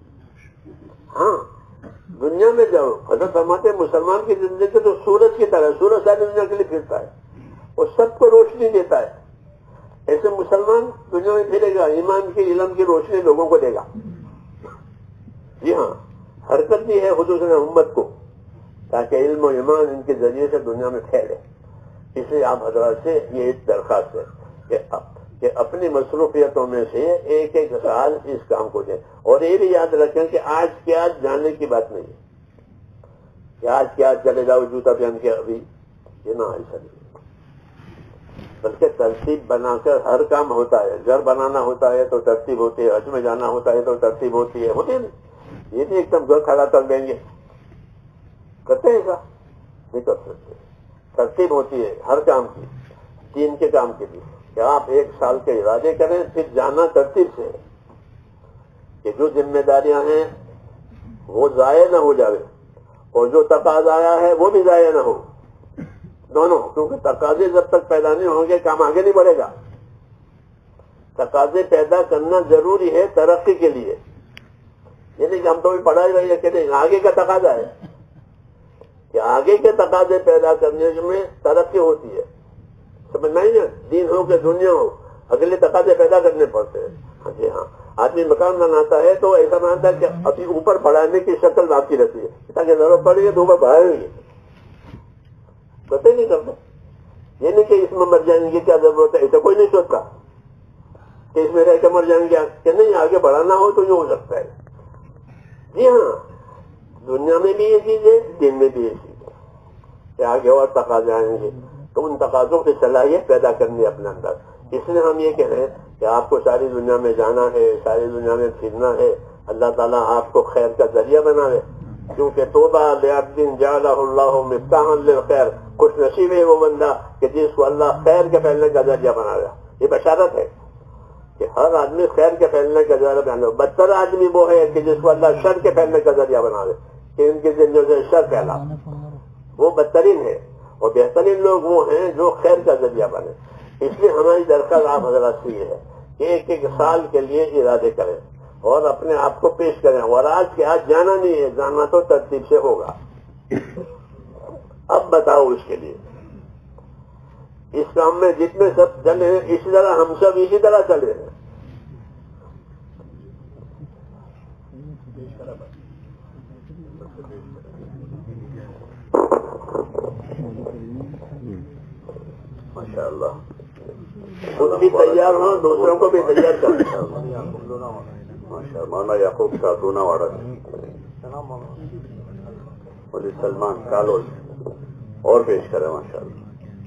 ہاں, دنیا میں جاؤ. حضرت فرماتے مسلمان کی زندگی تو سورج کی طرح, سورج ساری دنیا کے لیے پھرتا ہے اور سب کو روشنی دیتا ہے. ایسے مسلمان دنیا میں پھرے گا, ایمان کی علم کی روشنی لوگوں کو دے گا. جی ہاں, حرکت بھی ہے خصوصاً امت کو تاکہ علم و ایمان ان کے ذریعے سے دنیا میں پھیلے. اس لیے آپ حضرات سے یہ ایک درخواست ہے کہ کہ اپنی مصروفیتوں میں سے ایک ایک سال اس کام کو دیں. اور یہ بھی یاد رکھیں کہ آج کیا جانے کی بات نہیں ہے کہ آج کیا چلے جاؤ جوتا پہن کے ابھی, یہ نہ ایسا نہیں, بلکہ ترتیب بنا کر ہر کام ہوتا ہے. گھر بنانا ہوتا ہے تو ترتیب ہوتی ہے, حج میں جانا ہوتا ہے تو ترتیب ہوتی ہے. ہوتی ہے نہیں, یہ نہیں ایک دم گھر کھڑا کر دیں گے, کرتے ہیں ایسا نہیں کر سکتے. ترتیب ہوتی ہے ہر کام کی, دین کے کام کے لیے کہ آپ ایک سال کے ارادے کریں, پھر جانا ترتیب سے کہ جو ذمہ داریاں ہیں وہ ضائع نہ ہو جائے اور جو تقاضا آیا ہے وہ بھی ضائع نہ ہو, دونوں. کیونکہ تقاضے جب تک پیدا نہیں ہوں گے کام آگے نہیں بڑھے گا. تقاضے پیدا کرنا ضروری ہے ترقی کے لیے. یہ نہیں کہ ہم تو بھی پڑھائی رہی ہے کہ آگے کا تقاضا ہے کہ آگے کے تقاضے پیدا کرنے میں ترقی ہوتی ہے. سمجھ نہیں نا, دین ہو کہ دنیا ہو اگلے تقاضے پیدا کرنے پڑتے ہیں. ہاں جی ہاں, آدمی مکان بناتا ہے تو ایسا بناتا ہے کہ ابھی اوپر بڑھانے کی شکل باقی رہتی ہے تاکہ ضرورت پڑے گی تو اوپر بڑھائیں گے. پتہ نہیں کرتا. یہ نہیں کہ اس میں مر جائیں گے کیا ضرورت ہے, ایسا کوئی نہیں سوچتا کہ اس میں رہ کے مر جائیں گے کہ نہیں آگے بڑھانا ہو تو یہ ہو سکتا ہے. جی ہاں, دنیا میں بھی یہ چیز ہے, دین میں بھی یہ چیز ہے کہ آگے اور تقاضے آئیں گے تو ان تقاضوں کی صلاحیت پیدا کرنی اپنے اندر. اس لیے ہم یہ کہہ رہے ہیں کہ آپ کو ساری دنیا میں جانا ہے, ساری دنیا میں پھرنا ہے. اللہ تعالیٰ آپ کو خیر کا ذریعہ بناوے, کیونکہ توبہ لعبد جعلہ اللہ مفتاحا للخیر, خوش نصیب ہے وہ بندہ کہ جس کو اللہ خیر کے پھیلنے کا ذریعہ بنایا. یہ بشارت ہے کہ ہر آدمی خیر کے پھیلنے کا ذریعہ بنا. بدتر آدمی وہ ہے کہ جس کو اللہ شر کے پھیلنے کا ذریعہ بنا دے کہ ان کی زندگی سے شر پھیلا, وہ بدترین ہے. اور بہترین لوگ وہ ہیں جو خیر کا ذریعہ بنے. اس لیے ہماری درخواست آپ حضرات سے یہ ہے کہ ایک ایک سال کے لیے ارادے کریں اور اپنے آپ کو پیش کریں. اور آج کے آج جانا نہیں ہے, جانا تو ترتیب سے ہوگا. اب بتاؤ اس کے لیے اس کام میں جتنے سب چلے ہیں اسی طرح ہم سب اسی طرح چلے ہیں. ماشاء اللہ, خود بھی تیار ہو, دوسروں کو بھی تیار کریں. ماشاء مولانا یعقوب کا دونا واڑا مولوی سلمان کالوج اور پیش کریں. ماشاء اللہ,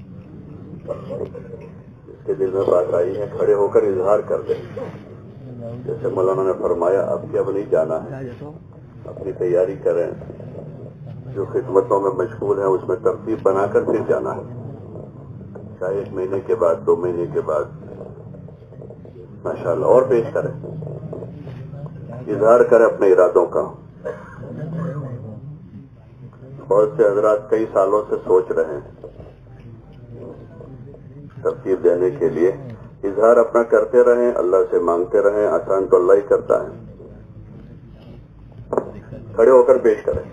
اس کے دل میں بات آئی ہے کھڑے ہو کر اظہار کر دیں. جیسے مولانا نے فرمایا اب کیا اب نہیں جانا ہے, اپنی تیاری کریں. جو خدمتوں میں مشغول ہیں اس میں ترتیب بنا کر پھر جانا ہے, چاہے ایک مہینے کے بعد, دو مہینے کے بعد. ماشاء اللہ, اور پیش کریں, اظہار کریں اپنے ارادوں کا. بہت سے حضرات کئی سالوں سے سوچ رہے ہیں ترتیب دینے کے لیے. اظہار اپنا کرتے رہیں, اللہ سے مانگتے رہیں, آسان تو اللہ ہی کرتا ہے. کھڑے ہو کر پیش کریں.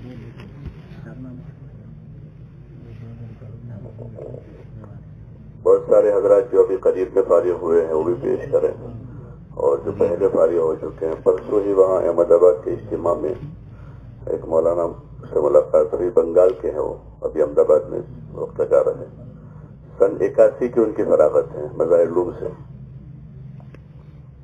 بہت سارے حضرات جو ابھی قریب میں فارغ ہوئے ہیں وہ بھی پیش کریں, اور جو پہلے فارغ ہو چکے ہیں. پرسوں ہی وہاں احمد آباد کے اجتماع میں ایک مولانا سے ملاقات ہوئی, بنگال کے ہیں, وہ ابھی احمد آباد میں وقت لگا رہے ہیں. سن اکاسی کی ان کی فراغت ہے مظاہر علوم سے.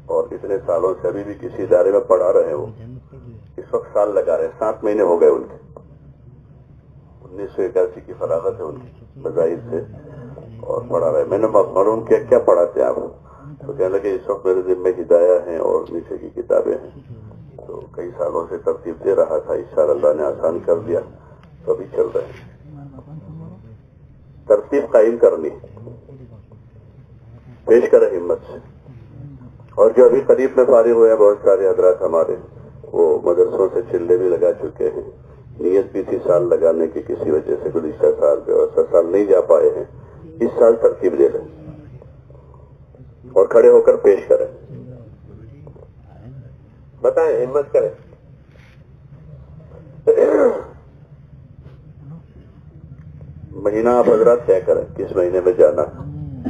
اتنے سالوں سے ابھی بھی کسی ادارے میں پڑھا رہے ہیں، وہ اس وقت سال لگا رہے ہیں، سات مہینے ہو گئے ان کے، انیس سو اکاسی کی فراغت ہے ان کی بظاہر سے، اور پڑھا رہے ہیں۔ میں نے معلوم کیا کیا پڑھاتے ہیں آپ، تو کہنے لگے اس وقت میرے ذمہ ہدایہ ہیں اور نیچے کی کتابیں ہیں، تو کئی سالوں سے ترتیب دے رہا تھا، اس سال اللہ نے آسان کر دیا تو ابھی چل رہے ہیں۔ ترتیب قائم کرنی، پیش کرے ہمت سے۔ اور جو ابھی قریب میں فارغ ہوئے ہیں بہت سارے حضرات ہمارے، وہ مدرسوں سے چلے بھی لگا چکے ہیں، نیت بھی تھی سال لگانے کی، کسی وجہ سے گزشتہ سال گزشتہ سال نہیں جا پائے ہیں، اس سال ترتیب دے لیں اور کھڑے ہو کر پیش کریں، بتائیں، ہمت کریں۔ مہینہ آپ حضرات طے کریں کس مہینے میں جانا ہے۔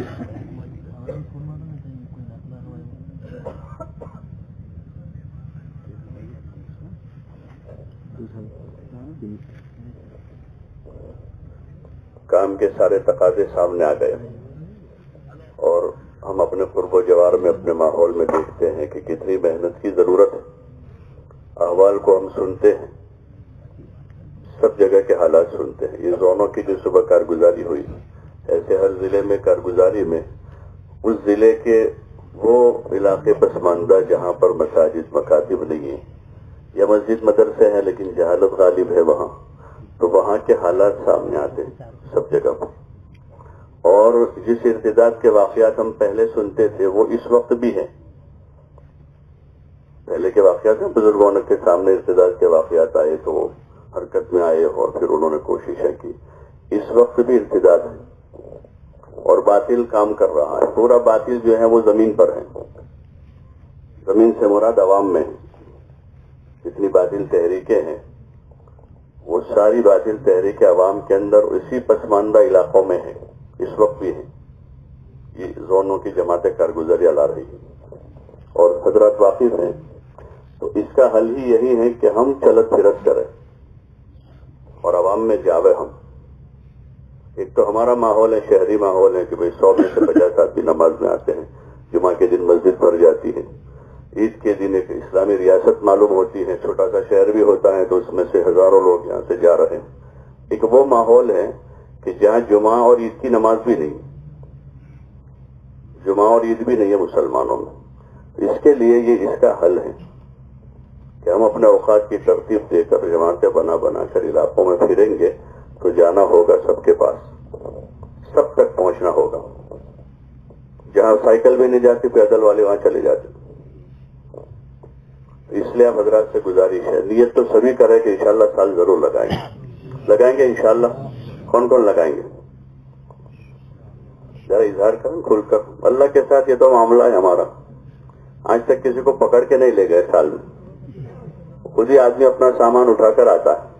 کام کے سارے تقاضے سامنے آ گئے اور ہم اپنے قرب و جوار میں اپنے ماحول میں دیکھتے ہیں کہ کتنی محنت کی ضرورت ہے۔ احوال کو ہم سنتے ہیں، سب جگہ کے حالات سنتے ہیں۔ یہ زونوں کی جو صبح کارگزاری ہوئی، ایسے ہر ضلع میں کارگزاری میں اس ضلع کے وہ علاقے پسماندہ جہاں پر مساجد مکاتب نہیں ہیں یا مسجد مدرسے ہیں لیکن جہالت غالب ہے وہاں، تو وہاں کے حالات سامنے آتے ہیں سب جگہ پر۔ اور جس ارتداد کے واقعات ہم پہلے سنتے تھے وہ اس وقت بھی ہیں، پہلے کے واقعات ہیں، بزرگوں کے سامنے ارتداد کے واقعات آئے تو وہ حرکت میں آئے اور پھر انہوں نے کوششیں کی، اس وقت بھی ارتداد ہے اور باطل کام کر رہا ہے۔ پورا باطل جو ہے وہ زمین پر ہے، زمین سے مراد عوام میں ہے۔ جتنی باطل تحریکیں ہیں وہ ساری باطل تحریک عوام کے اندر اسی پسماندہ علاقوں میں ہے، اس وقت بھی ہے۔ یہ زونوں کی جماعتیں کارگزاری لا رہی ہیں اور حضرات واقف ہیں، تو اس کا حل ہی یہی ہے کہ ہم چلت پھرت کریں اور عوام میں جاوے ہم۔ ایک تو ہمارا ماحول ہے، شہری ماحول ہے کہ بھئی سو میں سے پچاس آدمی نماز میں آتے ہیں، جمعہ کے دن مسجد بھر جاتی ہے، عید کے دن ایک اسلامی ریاست معلوم ہوتی ہے، چھوٹا سا شہر بھی ہوتا ہے تو اس میں سے ہزاروں لوگ یہاں سے جا رہے ہیں۔ ایک وہ ماحول ہے کہ جہاں جمعہ اور عید کی نماز بھی نہیں، جمعہ اور عید بھی نہیں ہے مسلمانوں میں۔ اس کے لیے یہ اس کا حل ہے کہ ہم اپنے اوقات کی ترتیب دے کر جماعتیں بنا بنا کر علاقوں میں پھریں گے تو جانا ہوگا سب کے پاس، سب تک پہنچنا ہوگا۔ جہاں سائیکل بھی نہیں جاتی پیدل والے وہاں چلے جاتے۔ اس لیے آپ حضرات سے گزارش ہے، نیت تو سبھی کرے کہ انشاءاللہ سال ضرور لگائیں گے، لگائیں گے انشاءاللہ۔ کون کون لگائیں گے؟ ذرا اظہار کریں کھل کر۔ اللہ کے ساتھ یہ تو معاملہ ہے ہمارا، آج تک کسی کو پکڑ کے نہیں لے گئے سال میں، خود ہی آدمی اپنا سامان اٹھا کر آتا ہے۔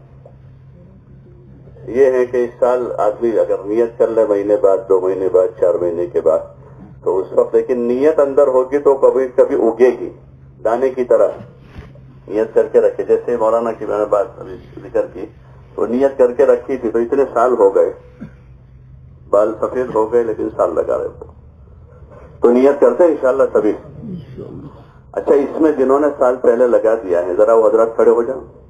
یہ ہے کہ اس سال آدمی اگر نیت کر لے مہینے بعد، دو مہینے بعد، چار مہینے کے بعد، تو اس وقت لیکن نیت اندر ہوگی تو کبھی کبھی اگے گی دانے کی طرح۔ نیت کر کے رکھے، جیسے مولانا کی میں نے بات ابھی ذکر کی، تو نیت کر کے رکھی تھی تو اتنے سال ہو گئے، بال سفید ہو گئے لیکن سال لگا رہے تھے، تو نیت کرتے ہیں انشاءاللہ سبھی۔ اچھا، اس میں جنہوں نے سال پہلے لگا دیا ہے ذرا وہ حضرات کھڑے ہو جاؤ۔